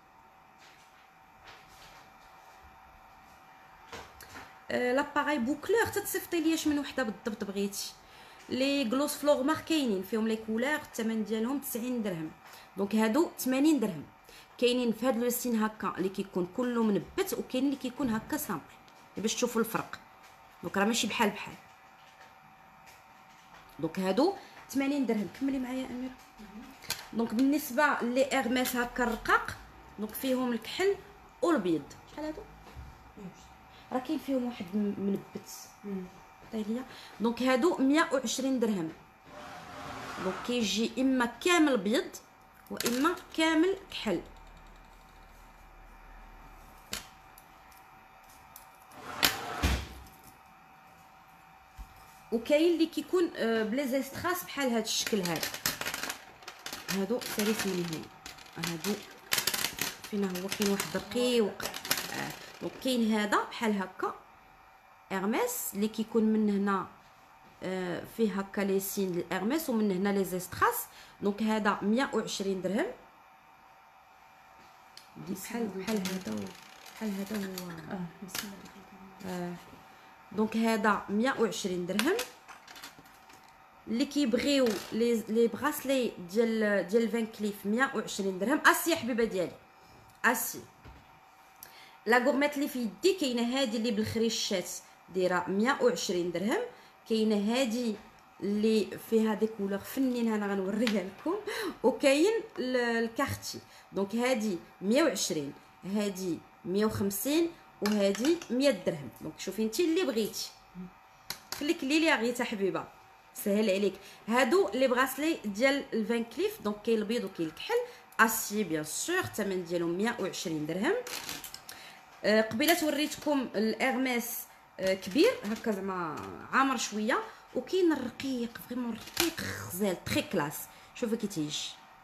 لاباغاي بوكلور تصيفطي ليا من وحده بالضبط بغيتي. لي غلوس فلور مار كاينين فيهم لي كولور، الثمن ديالهم 90 درهم. دونك هادو 80 درهم. كاينين في هاد لو سين هكا اللي كيكون كله منبت، وكاين اللي كيكون هكا سامبل باش تشوفوا الفرق. دونك راه ماشي بحال بحال. دونك هادو 80 درهم. كملي معايا اميره. دونك بالنسبه لي ارماس هكا الرقاق، دونك فيهم الكحل والبيض. شحال هادو؟ راه كاين فيهم واحد منبت طيليه. دونك هادو 120 درهم. دونك كيجي اما كامل بيض واما كامل كحل. وكاين اللي كيكون بلي زيستراس بحال هذا الشكل هذا. هادو ساليت من هنا. هادو فينا هو كاين واحد رقيق. دونك كاين هذا بحال هكا ارميس اللي كيكون من هنا فيه هكا لي سين الارميس ومن هنا لي زيستراس. دونك هذا 120 درهم. بحال هذا بحال هذا هو. دونك هذا 120 درهم. اللي كيبغيو لي براسلي ديال فان كليف 120 درهم. اسي حبيبه ديالي اسي. لا غورميت اللي في يدي كاينه هذه اللي بالخريشات دايره 120 درهم. كاينه هذه اللي فيها دي كولور فنين انا غنوريها لكم. وكاين الكارتي. دونك هذه 120، هذه 150 وهذه 100 درهم. دونك شوفي انت اللي بغيتي خليك اللي غيتها حبيبه سهل عليك. هادو لي براسلي ديال الفان كليف. دونك كاين البيض وكاين الكحل اسي بيان سور. الثمن ديالهم 120 درهم. قبيله وريتكم الارميس كبير هكا زعما عامر شويه. وكاين الرقيق فريمون رقيق غزال تري كلاس. شوفوا كي تيجي.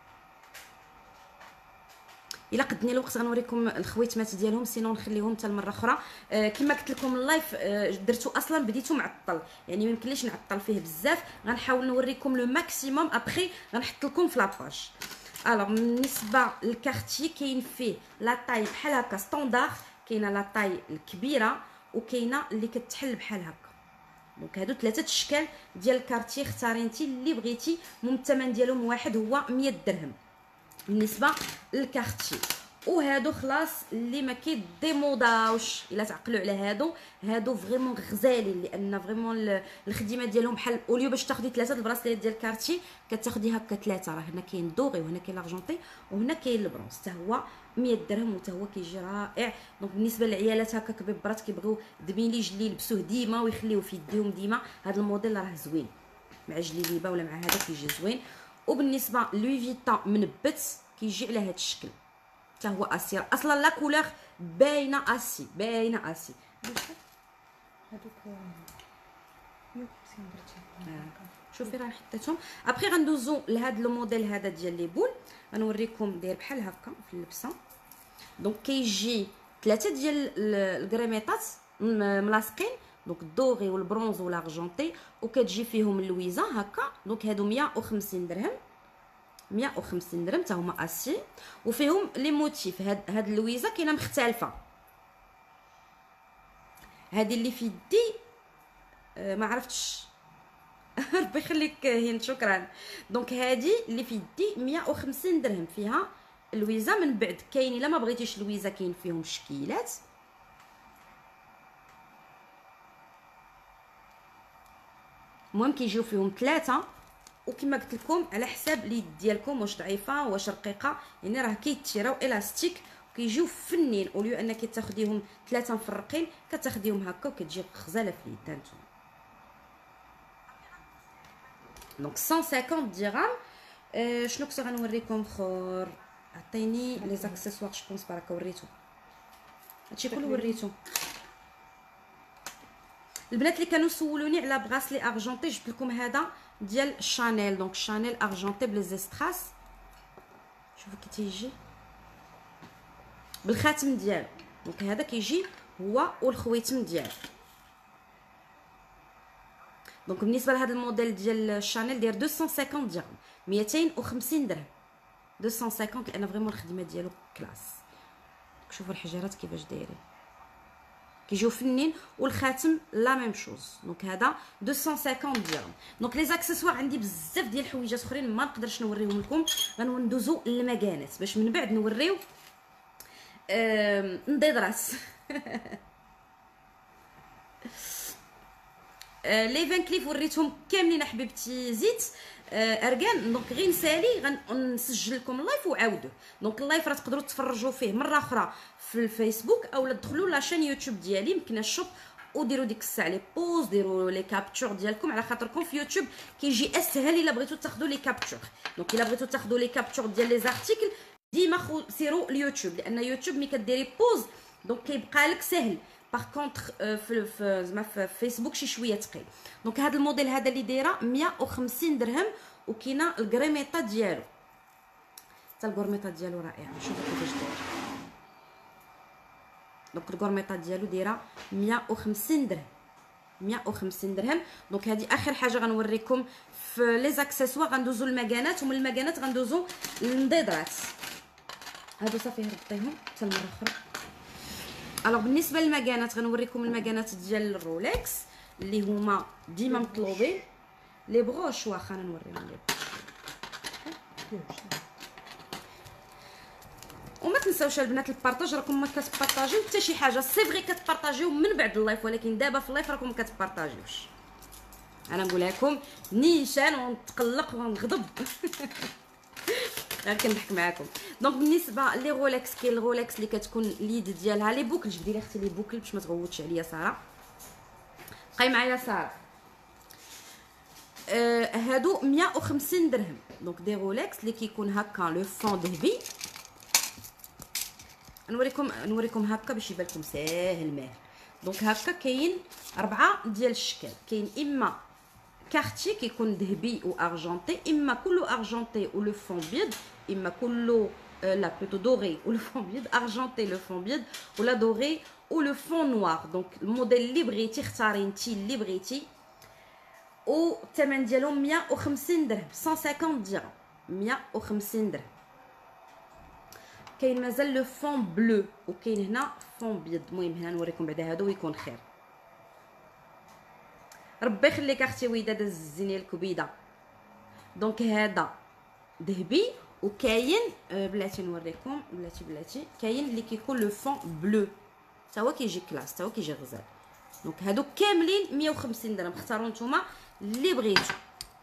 الا قدني الوقت غنوريكم الخويتمات ديالهم، سينو نخليهم حتى المره اخرى. كما قلت لكم اللايف درتو اصلا بديتو معطل، يعني ما يمكنليش نعطل فيه بزاف. غنحاول نوريكم لو ماكسيموم. ابخي غنحط لكم في لاباج. الوغ بالنسبه للكارتي كاين فيه لا طاي بحال هكا ستاندار، كاينه لا طاي الكبيره وكاينه اللي كتحل بحال هكا. دونك هادو 3 اشكال ديال الكارتي، اختاري انت اللي بغيتي. الثمن ديالهم واحد هو 100 درهم بالنسبه للكارتي. وهادو خلاص اللي ما كيديموداوش الا تعقلوا على هادو فريمون غزالين، لان فريمون الخدمه ديالهم بحال اوليو باش تاخدي 3 البراسليات ديال الكارتي كتاخدي هكا 3. راه هنا كاين دوغي وهنا كاين لارجونتي وهنا كاين البرونز، حتى هو 100 درهم وحتى هو كيجي رائع. دونك بالنسبه للعيالات هكا كبيبرات كيبغيو دبيليج اللي يلبسوه ديما ويخليوه في يديهم ديما، هذا الموديل راه زوين مع جليبه ولا مع هذا كيجي زوين. وبالنسبه لوي فيتون منبت كيجي على هذا الشكل، حتى هو اسي اصلا لا كولور باينه اسي هذوك شوفي راه حطيتهم. ابخي غندوزو لهذا الموديل هذا ديال لي بول، غنوريكم داير بحال هكا في اللبسه. دونك كيجي 3 ديال الكريميطات ملاصقين، دونك الدوغي والبرونز والارجونتي، وكتجي فيهم اللويزه هكا. دونك هادو 150 درهم 150 درهم حتى هما اسي، وفيهم لي موتيف. هاد اللويزه كاينه مختلفه، هذه اللي في يدي ما عرفتش ربي يخليك هند شكرا. دونك هذه اللي في يدي 150 درهم فيها اللويزه. من بعد كاين الا ما بغيتيش اللويزه كاين فيهم شكيلات، المهم كيجيو فيهم 3. وكما قلت لكم على حساب اليد ديالكم واش ضعيفه واش رقيقه، يعني راه كيتيراو الاستيك وكيجيو فنين. اوليو انك تاخديهم 3 مفرقين كتاخديهم هكا وكتجي غزاله في اليد نتوما. دونك 150 درهم. شنو كنت غنوريكم اخر؟ عطيني لي زاكسيسوار جو بونس بركه وريتو هادشي كله وريتو. البنات اللي كانوا سولوني على بغاسلي ارجونتي جبت لكم هذا ديال شانيل. دونك شانيل ارجونتي بليزيستراس، شوفوا كي تيجي بالخاتم ديالو. دونك هذا كيجي هو والخويتم ديالو. دونك بالنسبه لهذا الموديل ديال شانيل داير 250 درهم 250 درهم 250، لان فريمون الخدمه ديالو كلاس. شوفوا الحجرات كيفاش دايرين كيجيو فنين، والخاتم لا ميم شوز. دونك هذا 250 درهم. دونك لي زاكسيسوار عندي بزاف ديال الحويجات اخرين ما نقدرش نوريهم لكم، غندوزو للمكانات باش من بعد نوريو نضيد راس لي فان كليف وريتهم كاملين حبيبتي زيت اركان. دونك غير نسالي غنسجل لكم اللايف وعاودوه. دونك اللايف راه تقدروا تفرجوا فيه مره اخرى في الفيسبوك اولا تدخلوا لاشين يوتيوب ديالي مكنا الشوب وديروا ديك الساعه لي بوز، ديروا لي كابتور ديالكم على خاطركم في يوتيوب كيجي اسهل الا بغيتوا تاخذوا لي كابتور. دونك الا بغيتوا تاخذوا لي كابتور ديال لي زارتيكل ديما سيروا اليوتيوب، لان يوتيوب ملي كديري بوز دونك كيبقى لك سهل. باغ كونطخ زعما في فيسبوك شي شويه ثقيل. دونك هذا الموديل هذا اللي دايره 150 درهم، وكاينه الكريميطه ديالو حتى الكريميطه ديالو رائعه. شوفوا كيفاش داير. دونك الكريميطه ديالو دايره 150 درهم 150 درهم. دونك هذه اخر حاجه غنوريكم في لي زاكسيسوار. غندوزو للمكانات، ومن المكانات غندوزو للنضيدات. هادو صافي هربطيهم حتى المره اخرى. الوغ بالنسبه للمكانات غنوريكم المكانات ديال الرولكس اللي هما ديما مطلوبين. لي بروش واخا نوريهم لي بروش. وما تنساوش البنات البارطاج، راكم ما كتبارطاجيو حتى شي حاجه. سي فري كتبارطاجيو من بعد اللايف، ولكن دابا في اللايف راكم ما كتبارطاجيوش. انا نقولها لكم نيشان ونتقلق ونغضب غير كنضحك معاكم. دونك بالنسبه لي رولكس، كاين الرولكس اللي كتكون اليد ديالها لي بوكل. جبدي لي اختي لي بوكل باش ما تغوتش عليا ساره. بقاي معايا ساره. هادو 150 درهم. دونك دي رولكس اللي كيكون هكا لو فون ذهبي. نوريكم هكا باش يبان لكم ساهل ماهل. دونك هكا كاين 4 ديال الشكل. كاين اما كارتي كيكون ذهبي وارجونتي، اما كله ارجونتي ولو فون بيض، اما كله لا بلوتو دوري ولو فون بيض، ارجونتي لو فون بيض ولا دوري ولو فون نوار. دونك الموديل اللي بغيتي اختاري انتي اللي بغيتي. والثمن ديالهم 150 درهم 150 درهم 150 درهم. كاين مازال لو فون بلو وكاين هنا فون بيض. المهم هنا نوريكم بعدا هادو ويكون خير. ربي يخليك اختي وداد الزينيه الكبيده. دونك هذا ذهبي، وكاين بلاتي نوريكم بلاتي كاين اللي كيكون لو فون بلو، حتى هو كيجي كلاس، حتى هو كيجي غزال. دونك هادو كاملين 150 درهم، اختاروا نتوما اللي بغيتو.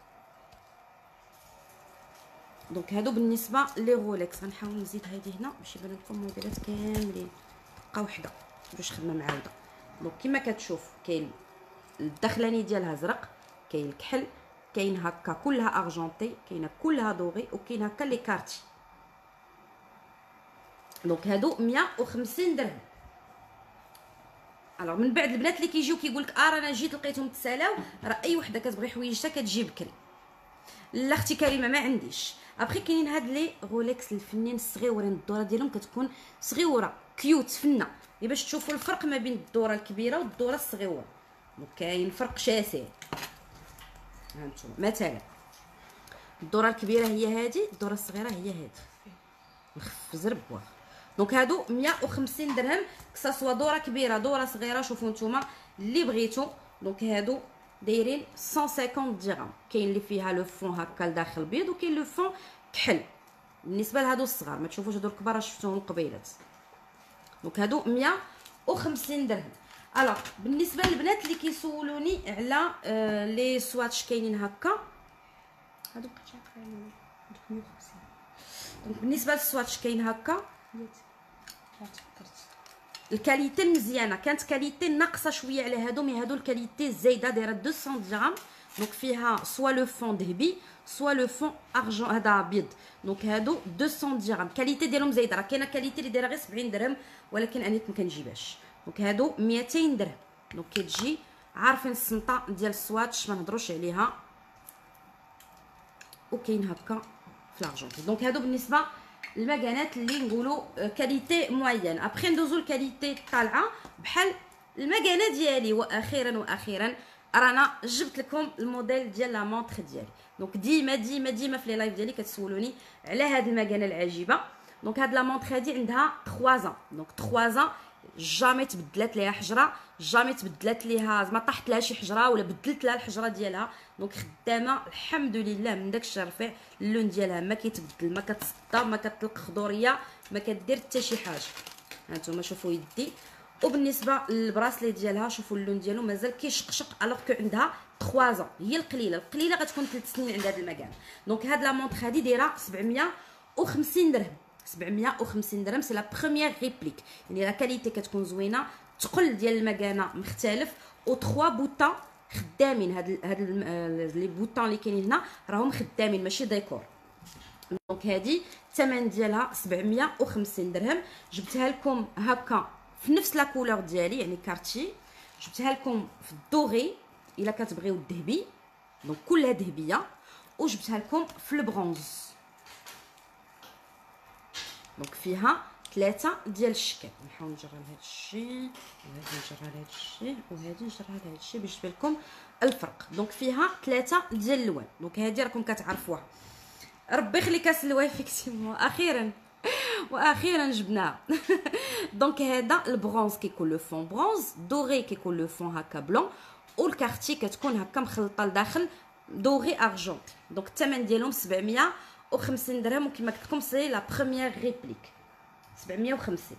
دونك هادو بالنسبه لي رولكس. غنحاول نزيد هذه هنا باش يبان لكم الموديلات كاملين، بقى وحده باش خدمه معاوده. دونك كما كتشوف كاين الدخلاني ديالها زرق، كاين الكحل، كاين هكا كلها ارجونتي، كاينه كلها دوغي، وكاين هكا لي كارتي. دونك هادو 150 درهم. الوغ من بعد البنات اللي كيجيو كيقول لك رانا جيت لقيتهم تسالاو، راه اي وحده كتبغي حويجتها كتجي بكري. لا اختي كريمه ما عنديش. ابخي كاينين هاد لي رولكس الفنين الصغيورين، الدوره ديالهم كتكون صغيوره كيوت فنه، باش تشوفوا الفرق ما بين الدوره الكبيره والدوره الصغيره. كاين فرق شاسع. هانتوما مثلا الدوره الكبيره هي هذه، الدوره الصغيره هي هذه، نخف زربوه. دونك هادو 150 درهم كساسوا دوره كبيره دوره صغيره، شوفوا نتوما اللي بغيتو. دونك هادو دايرين 150 درهم. كاين اللي فيها لو فون هكا لداخل بيض، وكاين لو فون كحل. بالنسبه لهادو الصغار ما تشوفوش هادو الكبار شفتوهم قبيلات. دونك هادو 150 درهم. الوغ بالنسبه للبنات اللي كيسولوني على لي سواتش كاينين هكا، هادو بقيت عارفه 150. دونك بالنسبه للسواتش كاين هكا الكاليتي مزيانه، كانت كاليتي ناقصه شويه على هادو، مي هادو الكاليتي الزايده دايره 200 درهم. دونك فيها سوا لو فون ذهبي سوا لو فون ارجون هذا ابيض. دونك هادو 200 درهم، كاليتي ديالهم زايده. راه كاينه كاليتي اللي دايره غير 70 درهم، ولكن انا ما كنجيبهاش. دونك هادو 200 درهم. دونك كتجي عارفين الصمطه ديال السواتش ما نهضروش عليها، وكاين هكا في لارجونتي. دونك هادو بالنسبه المكانات اللي نقولوا كاليتي موين. ابخي ندوزو الكاليتي طالعه بحال المكانه ديالي. واخيرا رانا جبت لكم الموديل ديال لا مونطر ديالي. دونك ديما في لي لايف ديالي كتسولوني على هاد المكانه العجيبه. دونك هاد لا مونطر هادي عندها 3 ans. دونك 3 ans جامي تبدلات ليها حجره، جامي تبدلات ليها ما طاحت لها شي حجره ولا بدلت لها الحجره ديالها. دونك خدامه الحمد لله من داك الشيء رفيع. اللون ديالها ما كيتبدل، ما كتصدى، ما كتطلق خضوريه، ما كدير حتى شي حاجه. هانتوما شوفوا يدي. وبالنسبه للبراسلي ديالها شوفوا اللون ديالو مازال كيشقشق، الوغ كو عندها 3 ans. هي القليله غتكون 3 سنين عند هذا المكان. دونك هاد لا مونطر هادي دايره 750 درهم. 750 درهم سي لا بروميير ريبليك، يعني لا كاليتي كتكون زوينه، الثقل ديال المكانه مختلف، و 3 بوطون خدامين. هاد لي بوطون اللي كاينين هنا راهم خدامين ماشي ديكور. دونك هادي الثمن ديالها 750 درهم. جبتها لكم هكا في نفس لا كولور ديالي، يعني كارتي. جبتها لكم في الدوغي الا كتبغيو الذهبي، دونك كلها ذهبيه. وجبتها لكم في البرونز. دونك فيها 3 ديال الشكل. نحاول نجرها لهاد الشيء، وهادي نجرها لهاد الشيء، وهادي نجرها لهاد الشيء باش تبان لكم الفرق. دونك فيها 3 ديال الالوان. دونك هادي راكم كتعرفوها. ربي يخليك سلوى فيكتيمون. واخيرا جبناها. دونك هذا البرونز كيكون لو فون برونز، دوغي كيكون لو فون هكا بلون، والكارتي كتكون هكا مخلطه لداخل دوغي ارجون. دونك الثمن ديالهم 750 درهم. وكما قلت لكم سي لا بروميير ريبليك 750.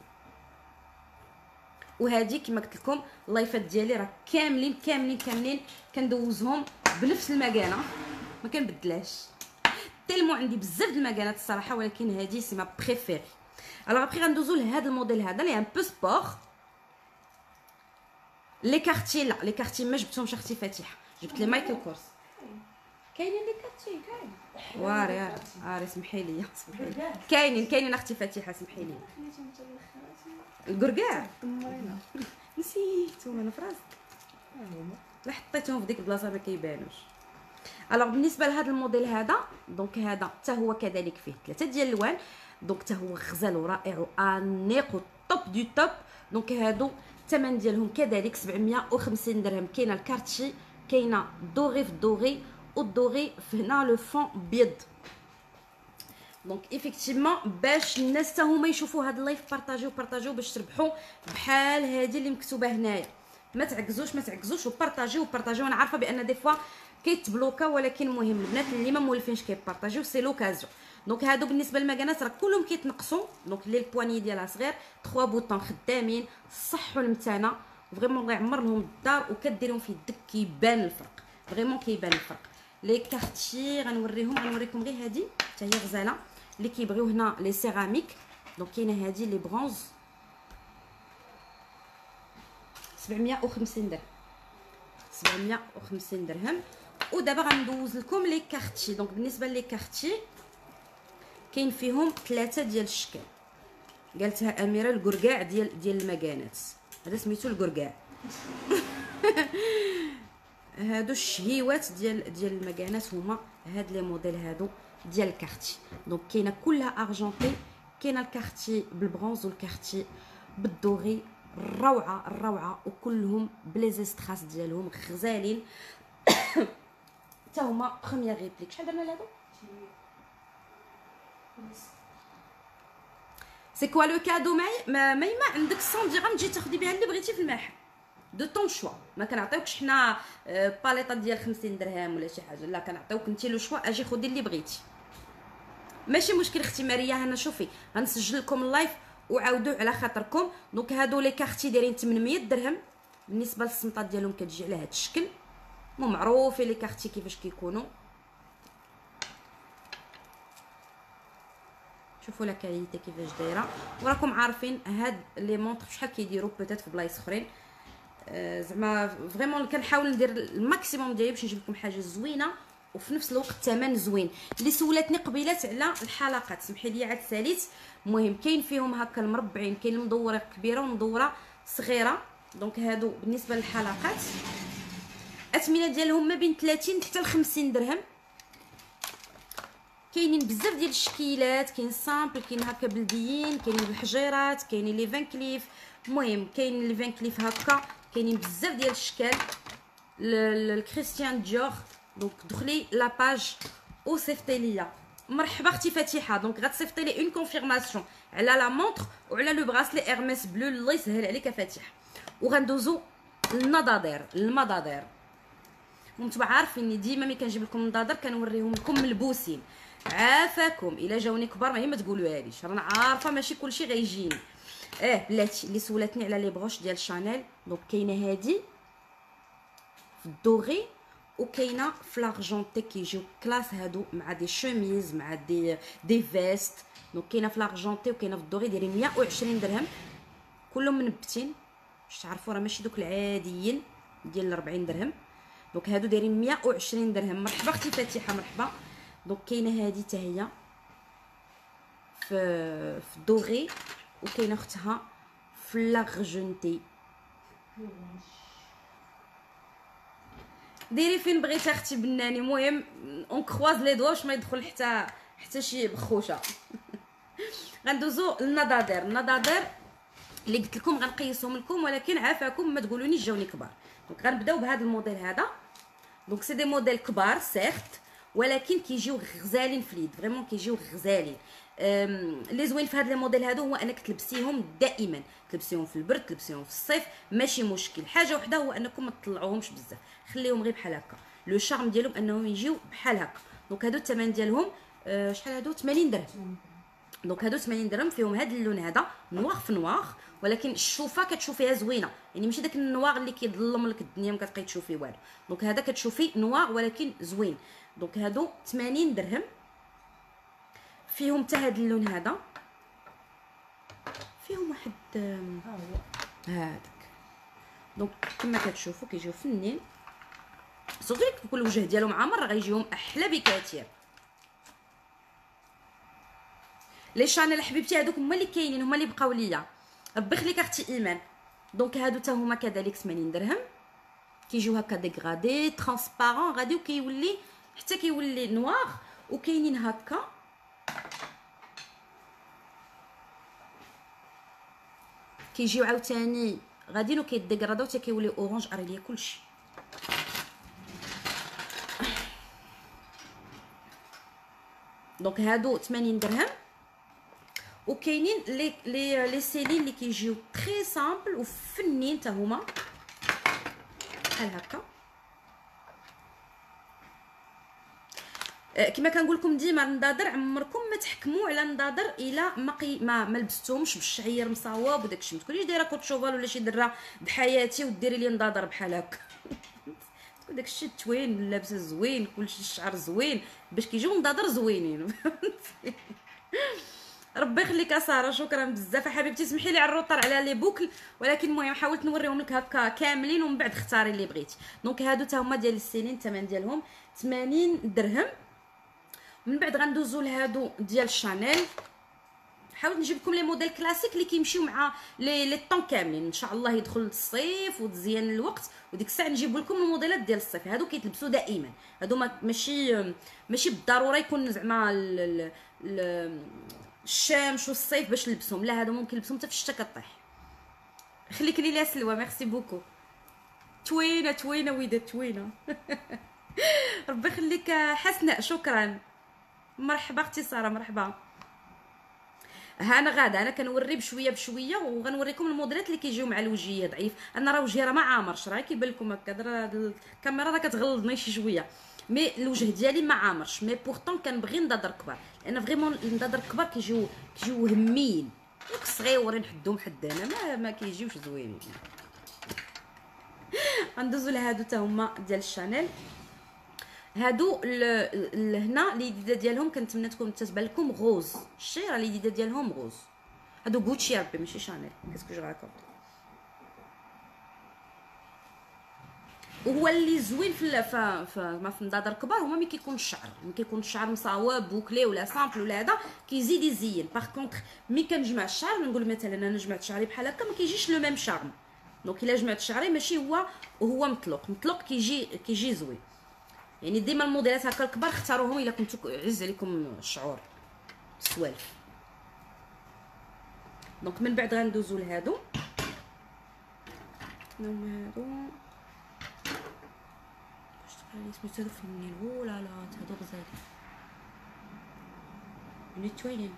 وهذه كما قلت لكم اللايفات ديالي راه كاملين كندوزهم بنفس المكانه، ما كنبدلاش. تيلمو عندي بزاف د المكانات الصراحه، ولكن هذه سي ما بريفيري. الوغ ابخي غندوزو لهذا الموديل هذا اللي ان بو سبور. لي كارتي لا، لي كارتي ما جبتهمش اختي فاتحه، جبت لي مايكل كورس. كاينين لي كارتي واري سمحي لي كاينين اختي فاتحه سمحي لي. الكركاع نسيتهم انا فراسك، لا حطيتهم في ديك البلاصه ما كيبانوش. الوغ بالنسبه لهذا الموديل هذا، دونك هذا حتى هو كذلك فيه 3 ديال الالوان. دونك حتى هو غزال ورائع وانيق وطوب دو توب. دونك هادو الثمن ديالهم كذلك 750 درهم. كاينه الكارتشي، كاينه الدوغي في الدوغي، والدوغي في هنا لو فون بيض. دونك ايفيكتيفمون باش الناس حتى هما يشوفوا هاد اللايف بارطاجيو باش تربحوا بحال هذه اللي مكتوبه هنايا. ما تعكزوش وبارطاجيو. انا عارفه بان دي فوا كيتبلوكا، ولكن مهم البنات اللي ما مولفينش كيبارطاجيو سي لوكازيون. دونك هادو بالنسبه للمكانات راه كلهم كيتنقصوا. دونك لي البواني ديالها صغير 3 بوطون خدامين صحوا المتانه فريمون الله يعمر لهم الدار، وكديرهم في يدك كيبان الفرق، فريمون كيبان الفرق. لي كارتي غنوريكم غير هادي حتى هي غزاله اللي كيبغيو هنا لي سيراميك. دونك كاينه هادي لي برونز 750 درهم، 750 درهم. ودابا غندوز لكم لي كارتي. دونك بالنسبه لي كارتي كاين فيهم 3 ديال الشكل، قالتها اميره الكركاع ديال المكانات، هذا سميتو الكركاع. هادو الشهيوات ديال المكانات هما هاد لي موديل هادو ديال الكارتي. دونك كاينه كلها ارجونتي، كاينه الكارتي بالبرونز والكارتي بالدوغي، الروعه وكلهم بليزيستراس ديالهم غزالين. حتى هما بروميير ريبليك. شحال درنا لهادو؟ سي كوا لو كادو ما عندك 100 درهم تجي تاخدي بها اللي بغيتي في المحل دو طون شوا. ما كنعطيوكش حنا باليطه ديال 50 درهم ولا شي حاجه، لا كنعطيوك انت لو شوا، اجي خدي اللي بغيتي ماشي مشكل. اختي ماريا انا شوفي غنسجل لكم اللايف وعاودوا على خاطركم. دونك هادو لي كارتي دايرين 800 درهم. بالنسبه للصمطات ديالهم كتجي على هذا الشكل، مو معروفين لي كارتي كيفاش كيكونوا. شوفوا لا كاليتي كيفاش دايره، وراكم عارفين هاد لي مونطر شحال كيديروا بوتيت في بلايص اخرين. زعما فريمون كنحاول ندير الماكسيموم ديالي باش نجيب لكم حاجه زوينه وفي نفس الوقت الثمن زوين. اللي سولاتني قبيلات على الحلقات سمحي لي عاد ساليت. المهم كاين فيهم هكا المربعين، كاين المدوره كبيره ومدوره صغيره. دونك هادو بالنسبه للحلقات الاثمنه ديالهم ما بين 30 حتى ل 50 درهم. كاينين بزاف ديال الشكيلات، كاين سامبل، كاين هكا بلديين، كاينين بالحجيرات، كاينين لي فان كليف. المهم كاين لي فان كليف هكا، كاينين بزاف ديال الاشكال. الكريستيان ديور. دونك دخلي لاباج وصيفطي ليا. مرحبا اختي فاتحه. دونك غتصيفطي لي اون كونفيرماسيون على لا مونطر وعلى لو براسلي ايرميس بلو. الله يسهل عليك فاتح. وغندوزو للنضادير المضادير. وانتم عارفين ديما ملي كنجيب لكم النضادر كنوريهم لكم ملبوسين. عافاكم الا جاوني كبار ما تقولوهاليش، رانا عارفه ماشي كلشي غيجيني. بلاتي اللي سولاتني على لي بروش ديال شانيل. دونك كاينه هادي في الدوغي وكاينه في لارجونتي كيجيو كلاس هادو مع دي شوميز مع دي فيست. دونك كاينه في لارجونتي وكاينه في الدوغي دايرين 120 درهم. كلهم منبتين باش تعرفوا راه ماشي دوك العاديين ديال 40 درهم. دونك هادو دايرين 120 درهم. مرحبا اختي فاتحه مرحبا. دونك كاينه هادي حتى هي في الدوغي وكاينه اختها في لارجونتي. ديري فين بغيتي اختي بناني. المهم اون كروز لي دوا باش ما يدخل حتى شي بخوشه. غندوزو للنضادير. النضادير اللي قلت لكم غنقيسهم لكم، ولكن عافاكم ما تقولونيش جاوني كبار. دونك غنبداو بهذا الموديل هذا. دونك سي دي موديل كبار سيرت، ولكن كيجيو غزالين في اليد، فريمون كيجيو غزالين. اللي زوين في هاد لي موديل هادو هو انك تلبسيهم دائما، تلبسيهم في البرد، تلبسيهم في الصيف، ماشي مشكل. حاجه وحده هو انكم ما تطلعوهمش بزاف، خليهم غير بحال هكا. لو شارم ديالهم انهم يجيو بحال هكا. دونك هادو الثمن ديالهم شحال هادو 80 درهم. دونك هادو 80 درهم فيهم هاد اللون هذا نواغ في نواغ، ولكن الشوفه كتشوفيها زوينه، يعني ماشي داك النواغ اللي كيظلم لك الدنيا ما كتبقاي تشوفي والو. دونك هذا كتشوفي نواغ ولكن زوين. دونك هادو 80 درهم فيهم حتى هاد اللون هذا، فيهم واحد هذاك. دونك كما كتشوفوا كيجيو فنين، صوتو لك كل الوجه ديالهم عامر راه غيجيهم احلى بكثير. لي شانيل حبيبتي هذوك هما اللي كاينين، هما اللي بقاو ليا. ربي يخليك اختي ايمان. دونك هادو حتى هما كذلك 80 درهم، كيجيو هكا ديغرادي ترانسبارون غادي وكيولي حتى كيولي نوار. وكاينين هكا كيجيو عاوتاني غاديين وكيديغراداو حتى كيولي اورانج. اري ليا كلشي. دونك هادو 80 درهم. وكاينين لي سيلين اللي كيجيو تري سامبل وفنين حتى هما. بحال هكا. كما كنقول لكم ديما النضاضر عمركم ما تحكموا على النضاضر الا ما لبستوهمش بالشعير مصاوب وداكشي. ما تكونيش دايره كوت شوفال ولا شي دره بحياتي وديري لي نضاضر بحال هكا. تكون داكشي توين، لابسه زوين، كلشي الشعر زوين باش كيجيو نضاضر زوينين. ربي يخليك ساره، شكرا بزاف حبيبتي. سمحي لي على الروطر على لي بوكل، ولكن المهم حاولت نوريهم لك هكا كاملين ومن بعد اختاري اللي بغيتي. دونك هادو تا هما ديال السنين، الثمن ديالهم 80 درهم. من بعد غندوزو لهادو ديال شانيل. حاولت نجيب لكم لي موديل كلاسيك اللي كيمشيو مع لي طون كاملين، ان شاء الله يدخل الصيف وتزيان الوقت، وديك الساعه نجيب لكم الموديلات ديال الصيف. هادو كيتلبسوا دائما، هادو ماشي بالضروره يكون زعما الشمس والصيف باش نلبسهم، لا هادو ممكن نلبسهم حتى في الشتا كطيح. خليك لي لا سلوى، ميرسي بوكو. توينه ويدات توينه. ربي يخليك حسناء، شكرا. مرحبا اختي ساره، مرحبا. انا غاده، انا كنوري بشويه وغنوريكم الموديلات اللي كيجيو مع الوجهيه ضعيف. انا راه وجهي راه ما عامرش، راه كيبان لكم هكا، الكاميرا راه كتغلظني شي شويه، مي الوجه ديالي ما عامرش. مي بورطون كنبغي نضاضر كبار، لان فريمون النضاضر الكبار كيجيو همين. دوك الصغيورين حدهم حد انا ما كيجيوش زوينين. غندوزو لهادو تا هما ديال الشانيل. هادو لهنا اليديده ديالهم كنتمنى تكون تتبان لكم غوز، شتي راه اليديده ديالهم غوز. هادو غوتشي ربي ماشي شانيل، كاسكو جو راكورد. وهو اللي زوين في النضاضر الكبار هما ملي كيكون الشعر مصاوب بوكلي ولا سامبل ولا هذا كيزيد يزين. باغ كونطخ ملي كنجمع الشعر، نقول مثلا انا جمعت شعري بحال هكا ما كيجيش لو ميم شارم. دونك الا جمعت شعري ماشي هو مطلوق كيجي زوين. يعني ديما الموديلات هكا الكبار اختاروهم الا كنتو عز عليكم الشعور السوالف. دونك من بعد غندوزو لهادو. هادو واش تقالي سميتو في النيل. لا هادو غزال ملي توينين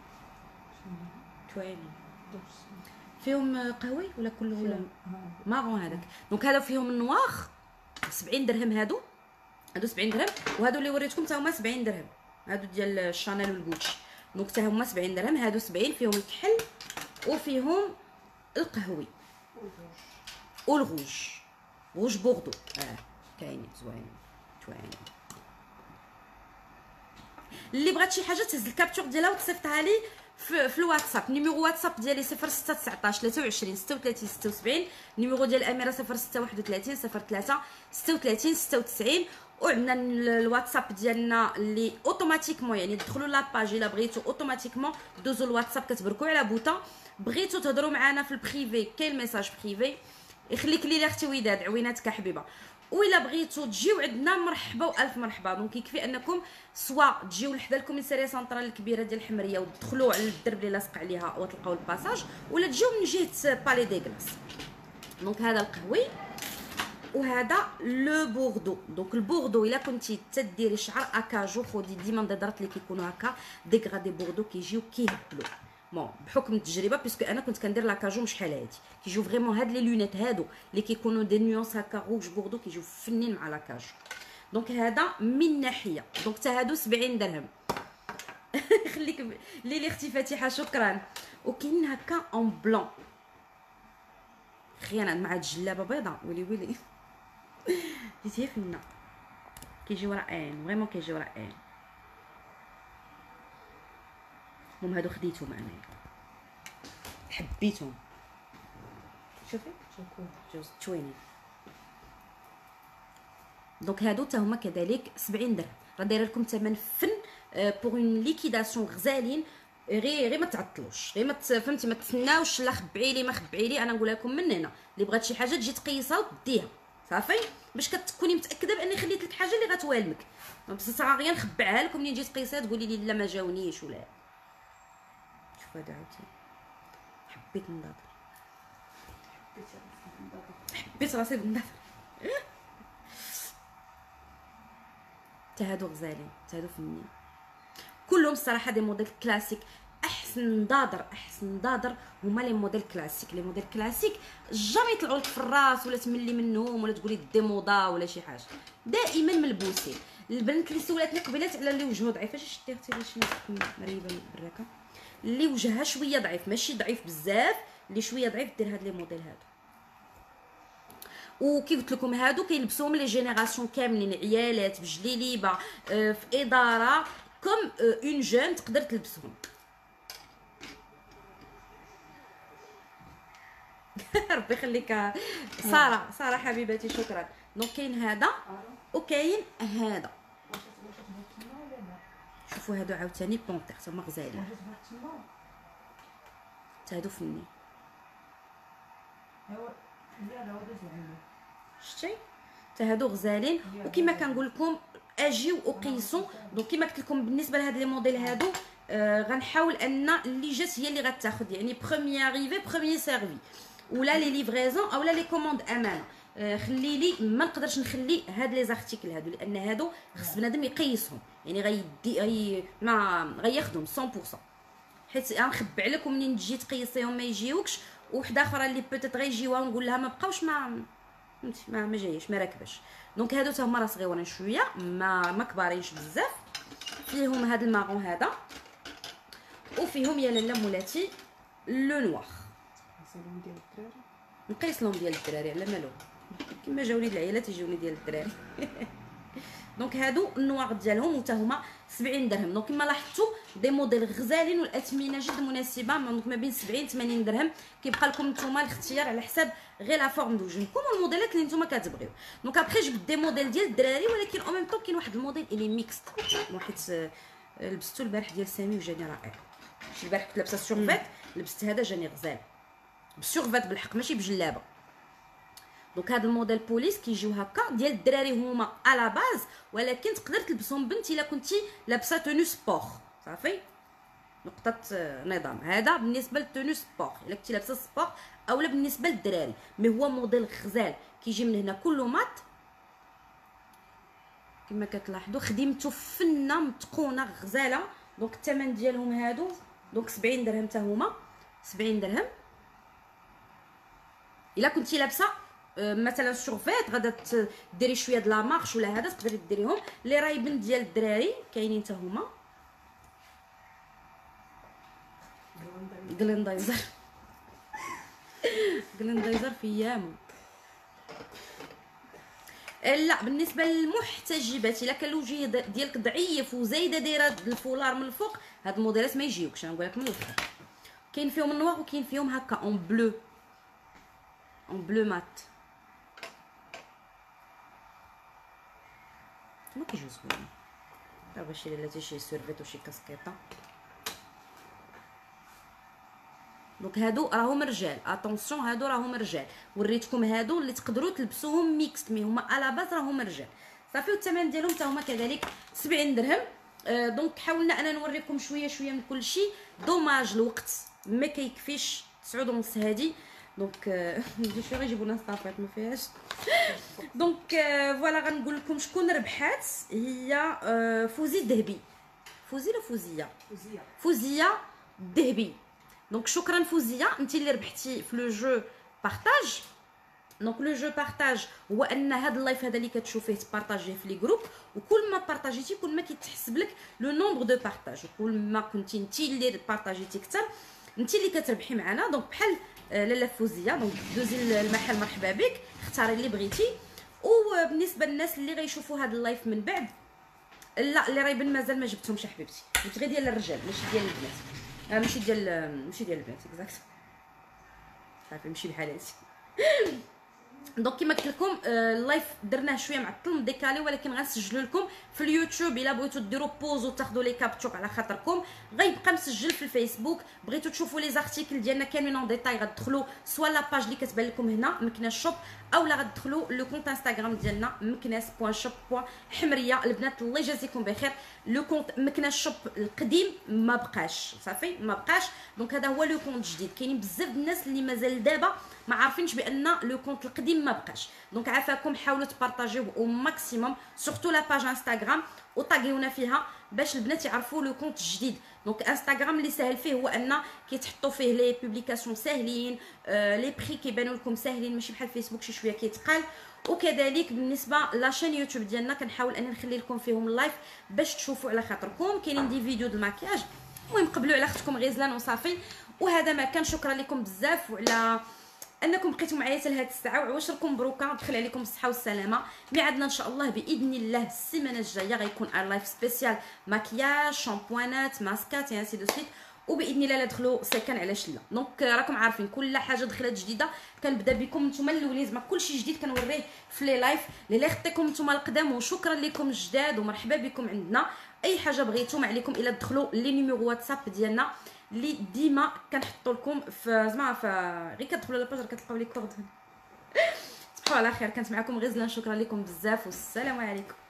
فيهم قهوي ولا كله ولا مارون هذاك. دونك هذا فيهم النواخ 70 درهم. هادو 70 درهم، وهادو اللي وريتكم حتى هما 70 درهم. هادو ديال الشانيل والغوتشي، دونك حتى هما 70 درهم. هادو 70 فيهم الكحل وفيهم القهوي والغوج، غوج بوردو. كاينين زوينين توانين. اللي بغات شي حاجه تهز الكابتور ديالها وتصيفطها لي في الواتساب. نيميرو واتساب ديالي 0619 23 36 76. نيميرو ديال اميره 0631 03 36 96. وعندنا الواتساب ديالنا اللي اوتوماتيكمون، يعني دخلوا لاباج الا بغيتو اوتوماتيكمون دوزوا الواتساب، كتبركوا على بوطه. بغيتو تهضروا معنا في البريفي كاين ميساج بريفي. يخليك لي اختي وداد، عويناتك حبيبه. وإلا بغيتو تجيو عندنا مرحبا والف مرحبا. دونك يكفي انكم سواء تجيو لحدا الكوميساريه سنترال الكبيره ديال الحمريه وتدخلوا على الدرب اللي لاصق عليها وتلقاو الباساج، ولا تجيو من جهه بالي دي غلاس. دونك هذا القهوي وهذا لو بوردو. دونك البوردو الا كنتي تديري شعر اكاجو، خدي ديما نضرات اللي كيكونوا هكا ديغرادي بوردو كيجيو كيهبلوا. بون بحكم التجربه بيسكو انا كنت كندير لاكاجو شحال هادي كيجيو فريمون. هاد لي لونيت هادو اللي كيكونوا دي نيونس هكا روج بوردو كيجيو فنين مع لاكاجو. دونك هذا من ناحيه. دونك حتى هادو 70 درهم. خليك لي اختي فاتحه، شكرا. وكاين هكا اون بلون خيانه مع هاد الجلابه بيضاء. ويلي جيتي فينا كيجيو رائعين، فريمون كيجيو رائعين. المهم هادو خديتهم انايا، حبيتهم. شوفي جوز توينين. دونك هادو حتى هما كذلك 70 درهم. راه دايره لكم ثمن فن بوغ اون ليكيداسيون غزالين. غير ما تعطلوش، غير ما فهمتي، ما تسناوش لا خبعي لي ما خبعي لي. انا نقول لكم من هنا اللي بغات شي حاجه تجي تقيسها وديها صافي، باش كتكوني متاكده باني خليت لك حاجه اللي غتوالمك. بس صراحه نخبعها لكم ملي تجي تقيسها تقولي لي لا ما جاونيش ولا. شوف هذا عاوتاني حبيت نضاضر، حبيت راسي بالنضاضر. حتى هادو غزالين، حتى هادو فنين كلهم الصراحه دي موديل كلاسيك. احسن ضادر هما لي موديل كلاسيك. لي موديل كلاسيك جامي يطلعوا لك في الراس ولا تملي منهم ولا تقولي ديمودا ولا شي حاجه، دائما ملبوسين. البنت اللي سولاتني قبيلات على اللي وجهه ضعيف، اش شتي اختي شي ناس مريبه بالراكه اللي وجهها شويه ضعيف، ماشي ضعيف بزاف، اللي شويه ضعيف دير هاد لي موديل هادو. وكي قلت لكم هادو كيلبسوهم لي جينيراسيون كاملين، عيالات بجليليبه في اداره كوم اون جون تقدر تلبسهم. ربي يخليك ساره حبيبتي، شكرا. دونك كاين هذا وكاين هذا، شوفوا هادو عاوتاني بونطيغ تما غزالين، هادو فني شتي حتى هادو غزالين. وكما كنقول لكم اجيو وقيسوا. دونك كما قلت لكم بالنسبه لهاد لي موديل هادو غنحاول ان اللي جات هي اللي غتاخذ، يعني بروميير اريفي بروميير سيرفي، ولا لي ليفريزون اولا لي كوموند امانه. خلي لي ما نقدرش نخلي هاد لي زارتيكل هادو، لان هادو خص بنادم يقيسهم، يعني غيدي ما غياخذهم 100%، حيت غنخبع لك ومنين تجي تقيسيهم ما يجيوكش. وحده اخرى اللي بوتيت غيجيوها ونقول لها ما بقاوش ما جايش ما راكباش. دونك هادو تا هما راه صغيورين شويه، ما كبارينش بزاف. فيهم هاد الماغون هذا، وفيهم يا لاله مولاتي لو نوار. نقيس لهم ديال الدراري على مالو، كما جاوني العيالات يجوني ديال الدراري. دونك هادو النواغ ديالهم وتا هما 70 درهم. دونك كما لاحظتوا دي موديل غزالين والاثمنه جد مناسبه، دونك ما بين 70 80 درهم. كيبقى لكم نتوما الاختيار على حساب غير لا فورم دو وجهكم والموديلات اللي نتوما كتبغيو. دونك ابخي جبت دي موديل ديال الدراري، ولكن او ميم طون كاين واحد الموديل اللي ميكست، حيت لبستو البارح ديال سامي وجاني رائع. شي البارح كنت لابسه السورفيت، لبست هذا جاني غزال بالسورفيت بالحق ماشي بجلابه. دونك هذا الموديل بوليس كيجيو هكا ديال الدراري هما على باز، ولكن تقدر تلبسهم بنت الا كنتي لابسه تونو سبور صافي. نقطه نظام هذا بالنسبه للتونو سبور الا كنتي لابسه سبور، اولا بالنسبه للدراري. مي هو موديل غزال كيجي من هنا كله مات كما كتلاحظوا، خدمته فنه متقونه غزاله. دونك الثمن ديالهم هادو دونك 70 درهم حتى هما 70 درهم. الا كنتي لابسه مثلا شورفيت غادا ديري شويه د لا مارش ولا هذا تقدري ديريهم. لي رايبن ديال الدراري كاينين حتى هما جلندايزر جلندايزر في يامو. لا بالنسبه للمحتجبات الا كان الوجه ديالك ضعيف وزايده دايره الفولار من الفوق، هاد الموديلات ما يجيوكش. انا نقول لك من الاخر كاين فيهم النوار وكاين فيهم هكا اون بلو مات. ما كيجيو زوينين راه باش لا شي سيرفيت وشي كاسكيطه. دونك هادو راهم رجال، اتونسيون هادو راهم رجال. وريتكم هادو اللي تقدروا تلبسوهم ميكست، مي هما على باز راهم رجال صافي. والثمن ديالهم حتى هما كذلك 70 درهم. دونك حاولنا انا نوريكم شويه من كل شيء. دوماج الوقت ما كيكفيش 9:30 هادي. دونك شي غيجيبوا لنا صافيات ما فيهاش. دونك فوالا غنقول لكم شكون ربحات. هي فوزي الذهبي، فوزي ولا فوزيه الذهبي. دونك شكرا فوزيه، انت اللي ربحتي في لو جو بارطاج. دونك لو جو بارطاج هو ان هذا اللايف هذا اللي كتشوفيه تبارطاجيه في لي جروب، وكل ما بارطاجيتي كل ما كيتحسب لك لو نومبر دو بارطاج، وكل ما كنتي انت اللي بارطاجيتي اكثر انت اللي كتربحي معنا. دونك بحال لاله فوزيه، دونك دوزي المحل مرحبا بك، اختاري اللي بغيتي. وبالنسبه للناس اللي غيشوفوا هذا اللايف من بعد، لا اللي رايبن مازال ما جبتهمش حبيبتي، جبت غير ديال الرجال ماشي ديال البنات. ماشي ديال البنات اكزاكت صافي ماشي بحال هادشي. دونك كما قلت لكم اللايف درناه شويه معطل مديكالي، ولكن غنسجلوا لكم في اليوتيوب. الا بغيتوا ديروا بوز وتاخذوا لي كابتشور على خاطركم غيبقى مسجل في الفيسبوك. بغيتوا تشوفوا لي زارتيكل ديالنا كاملين اون ديتاي غتدخلوا سوا لاباج اللي كتبان لكم هنا مكناس شوب، اولا غتدخلوا لو كونت انستغرام ديالنا مكناس.shop.حمريه. البنات الله يجازيكم بخير، لو كونت مكناس شوب القديم ما بقاش صافي ما بقاش. دونك هذا هو لو كونت جديد. كاينين بزاف الناس اللي مازال دابا ما عارفينش بان لو كونت القديم القديم ما بقاش. دونك عافاكم حاولوا تبارطاجيوه او ماكسيموم سورتو لا باج انستغرام وطاغيونا فيها باش البنات يعرفوا لو كونت الجديد. دونك انستغرام اللي ساهل فيه هو ان كيتحطوا فيه لي بوبليكاسيون ساهلين، لي بري كيبانوا لكم ساهلين ماشي بحال فيسبوك شي شويه كيتقال. وكذلك بالنسبه لاشين يوتيوب ديالنا كنحاول اني نخلي لكم فيهم اللايف باش تشوفوا على خاطركم. كاينين دي فيديو د الماكياج. المهم قبلوا على اختكم غزلان وصافي. وهذا ما كان. شكرا لكم بزاف وعلى انكم بقيتوا معايا حتى لهاد الساعه، وعواشركم مبروكه، دخل عليكم الصحه والسلامه. ميعادنا ان شاء الله باذن الله السيمانه الجايه غيكون ان لايف سبيسيال ماكياج شامبوانات ماسكات يعني سي دو سيت، وباذن الله لا دخلوا سكن علاش لا. دونك راكم عارفين كل حاجه دخلت جديده كنبدا بكم نتوما الاولين، زعما كلشي جديد كنوريه في لي لايف اللي خطيكم نتوما القدام. وشكرا لكم الجداد ومرحبا بكم عندنا. اي حاجه بغيتو ما عليكم الا تدخلوا لي نيميرو واتساب ديالنا اللي ديما كنحطوا لكم في زعما غير كتدخلوا للباج كتلقاو لي كوردون. تصبحوا على خير. كانت معكم غزلان، شكرا لكم بزاف والسلام عليكم.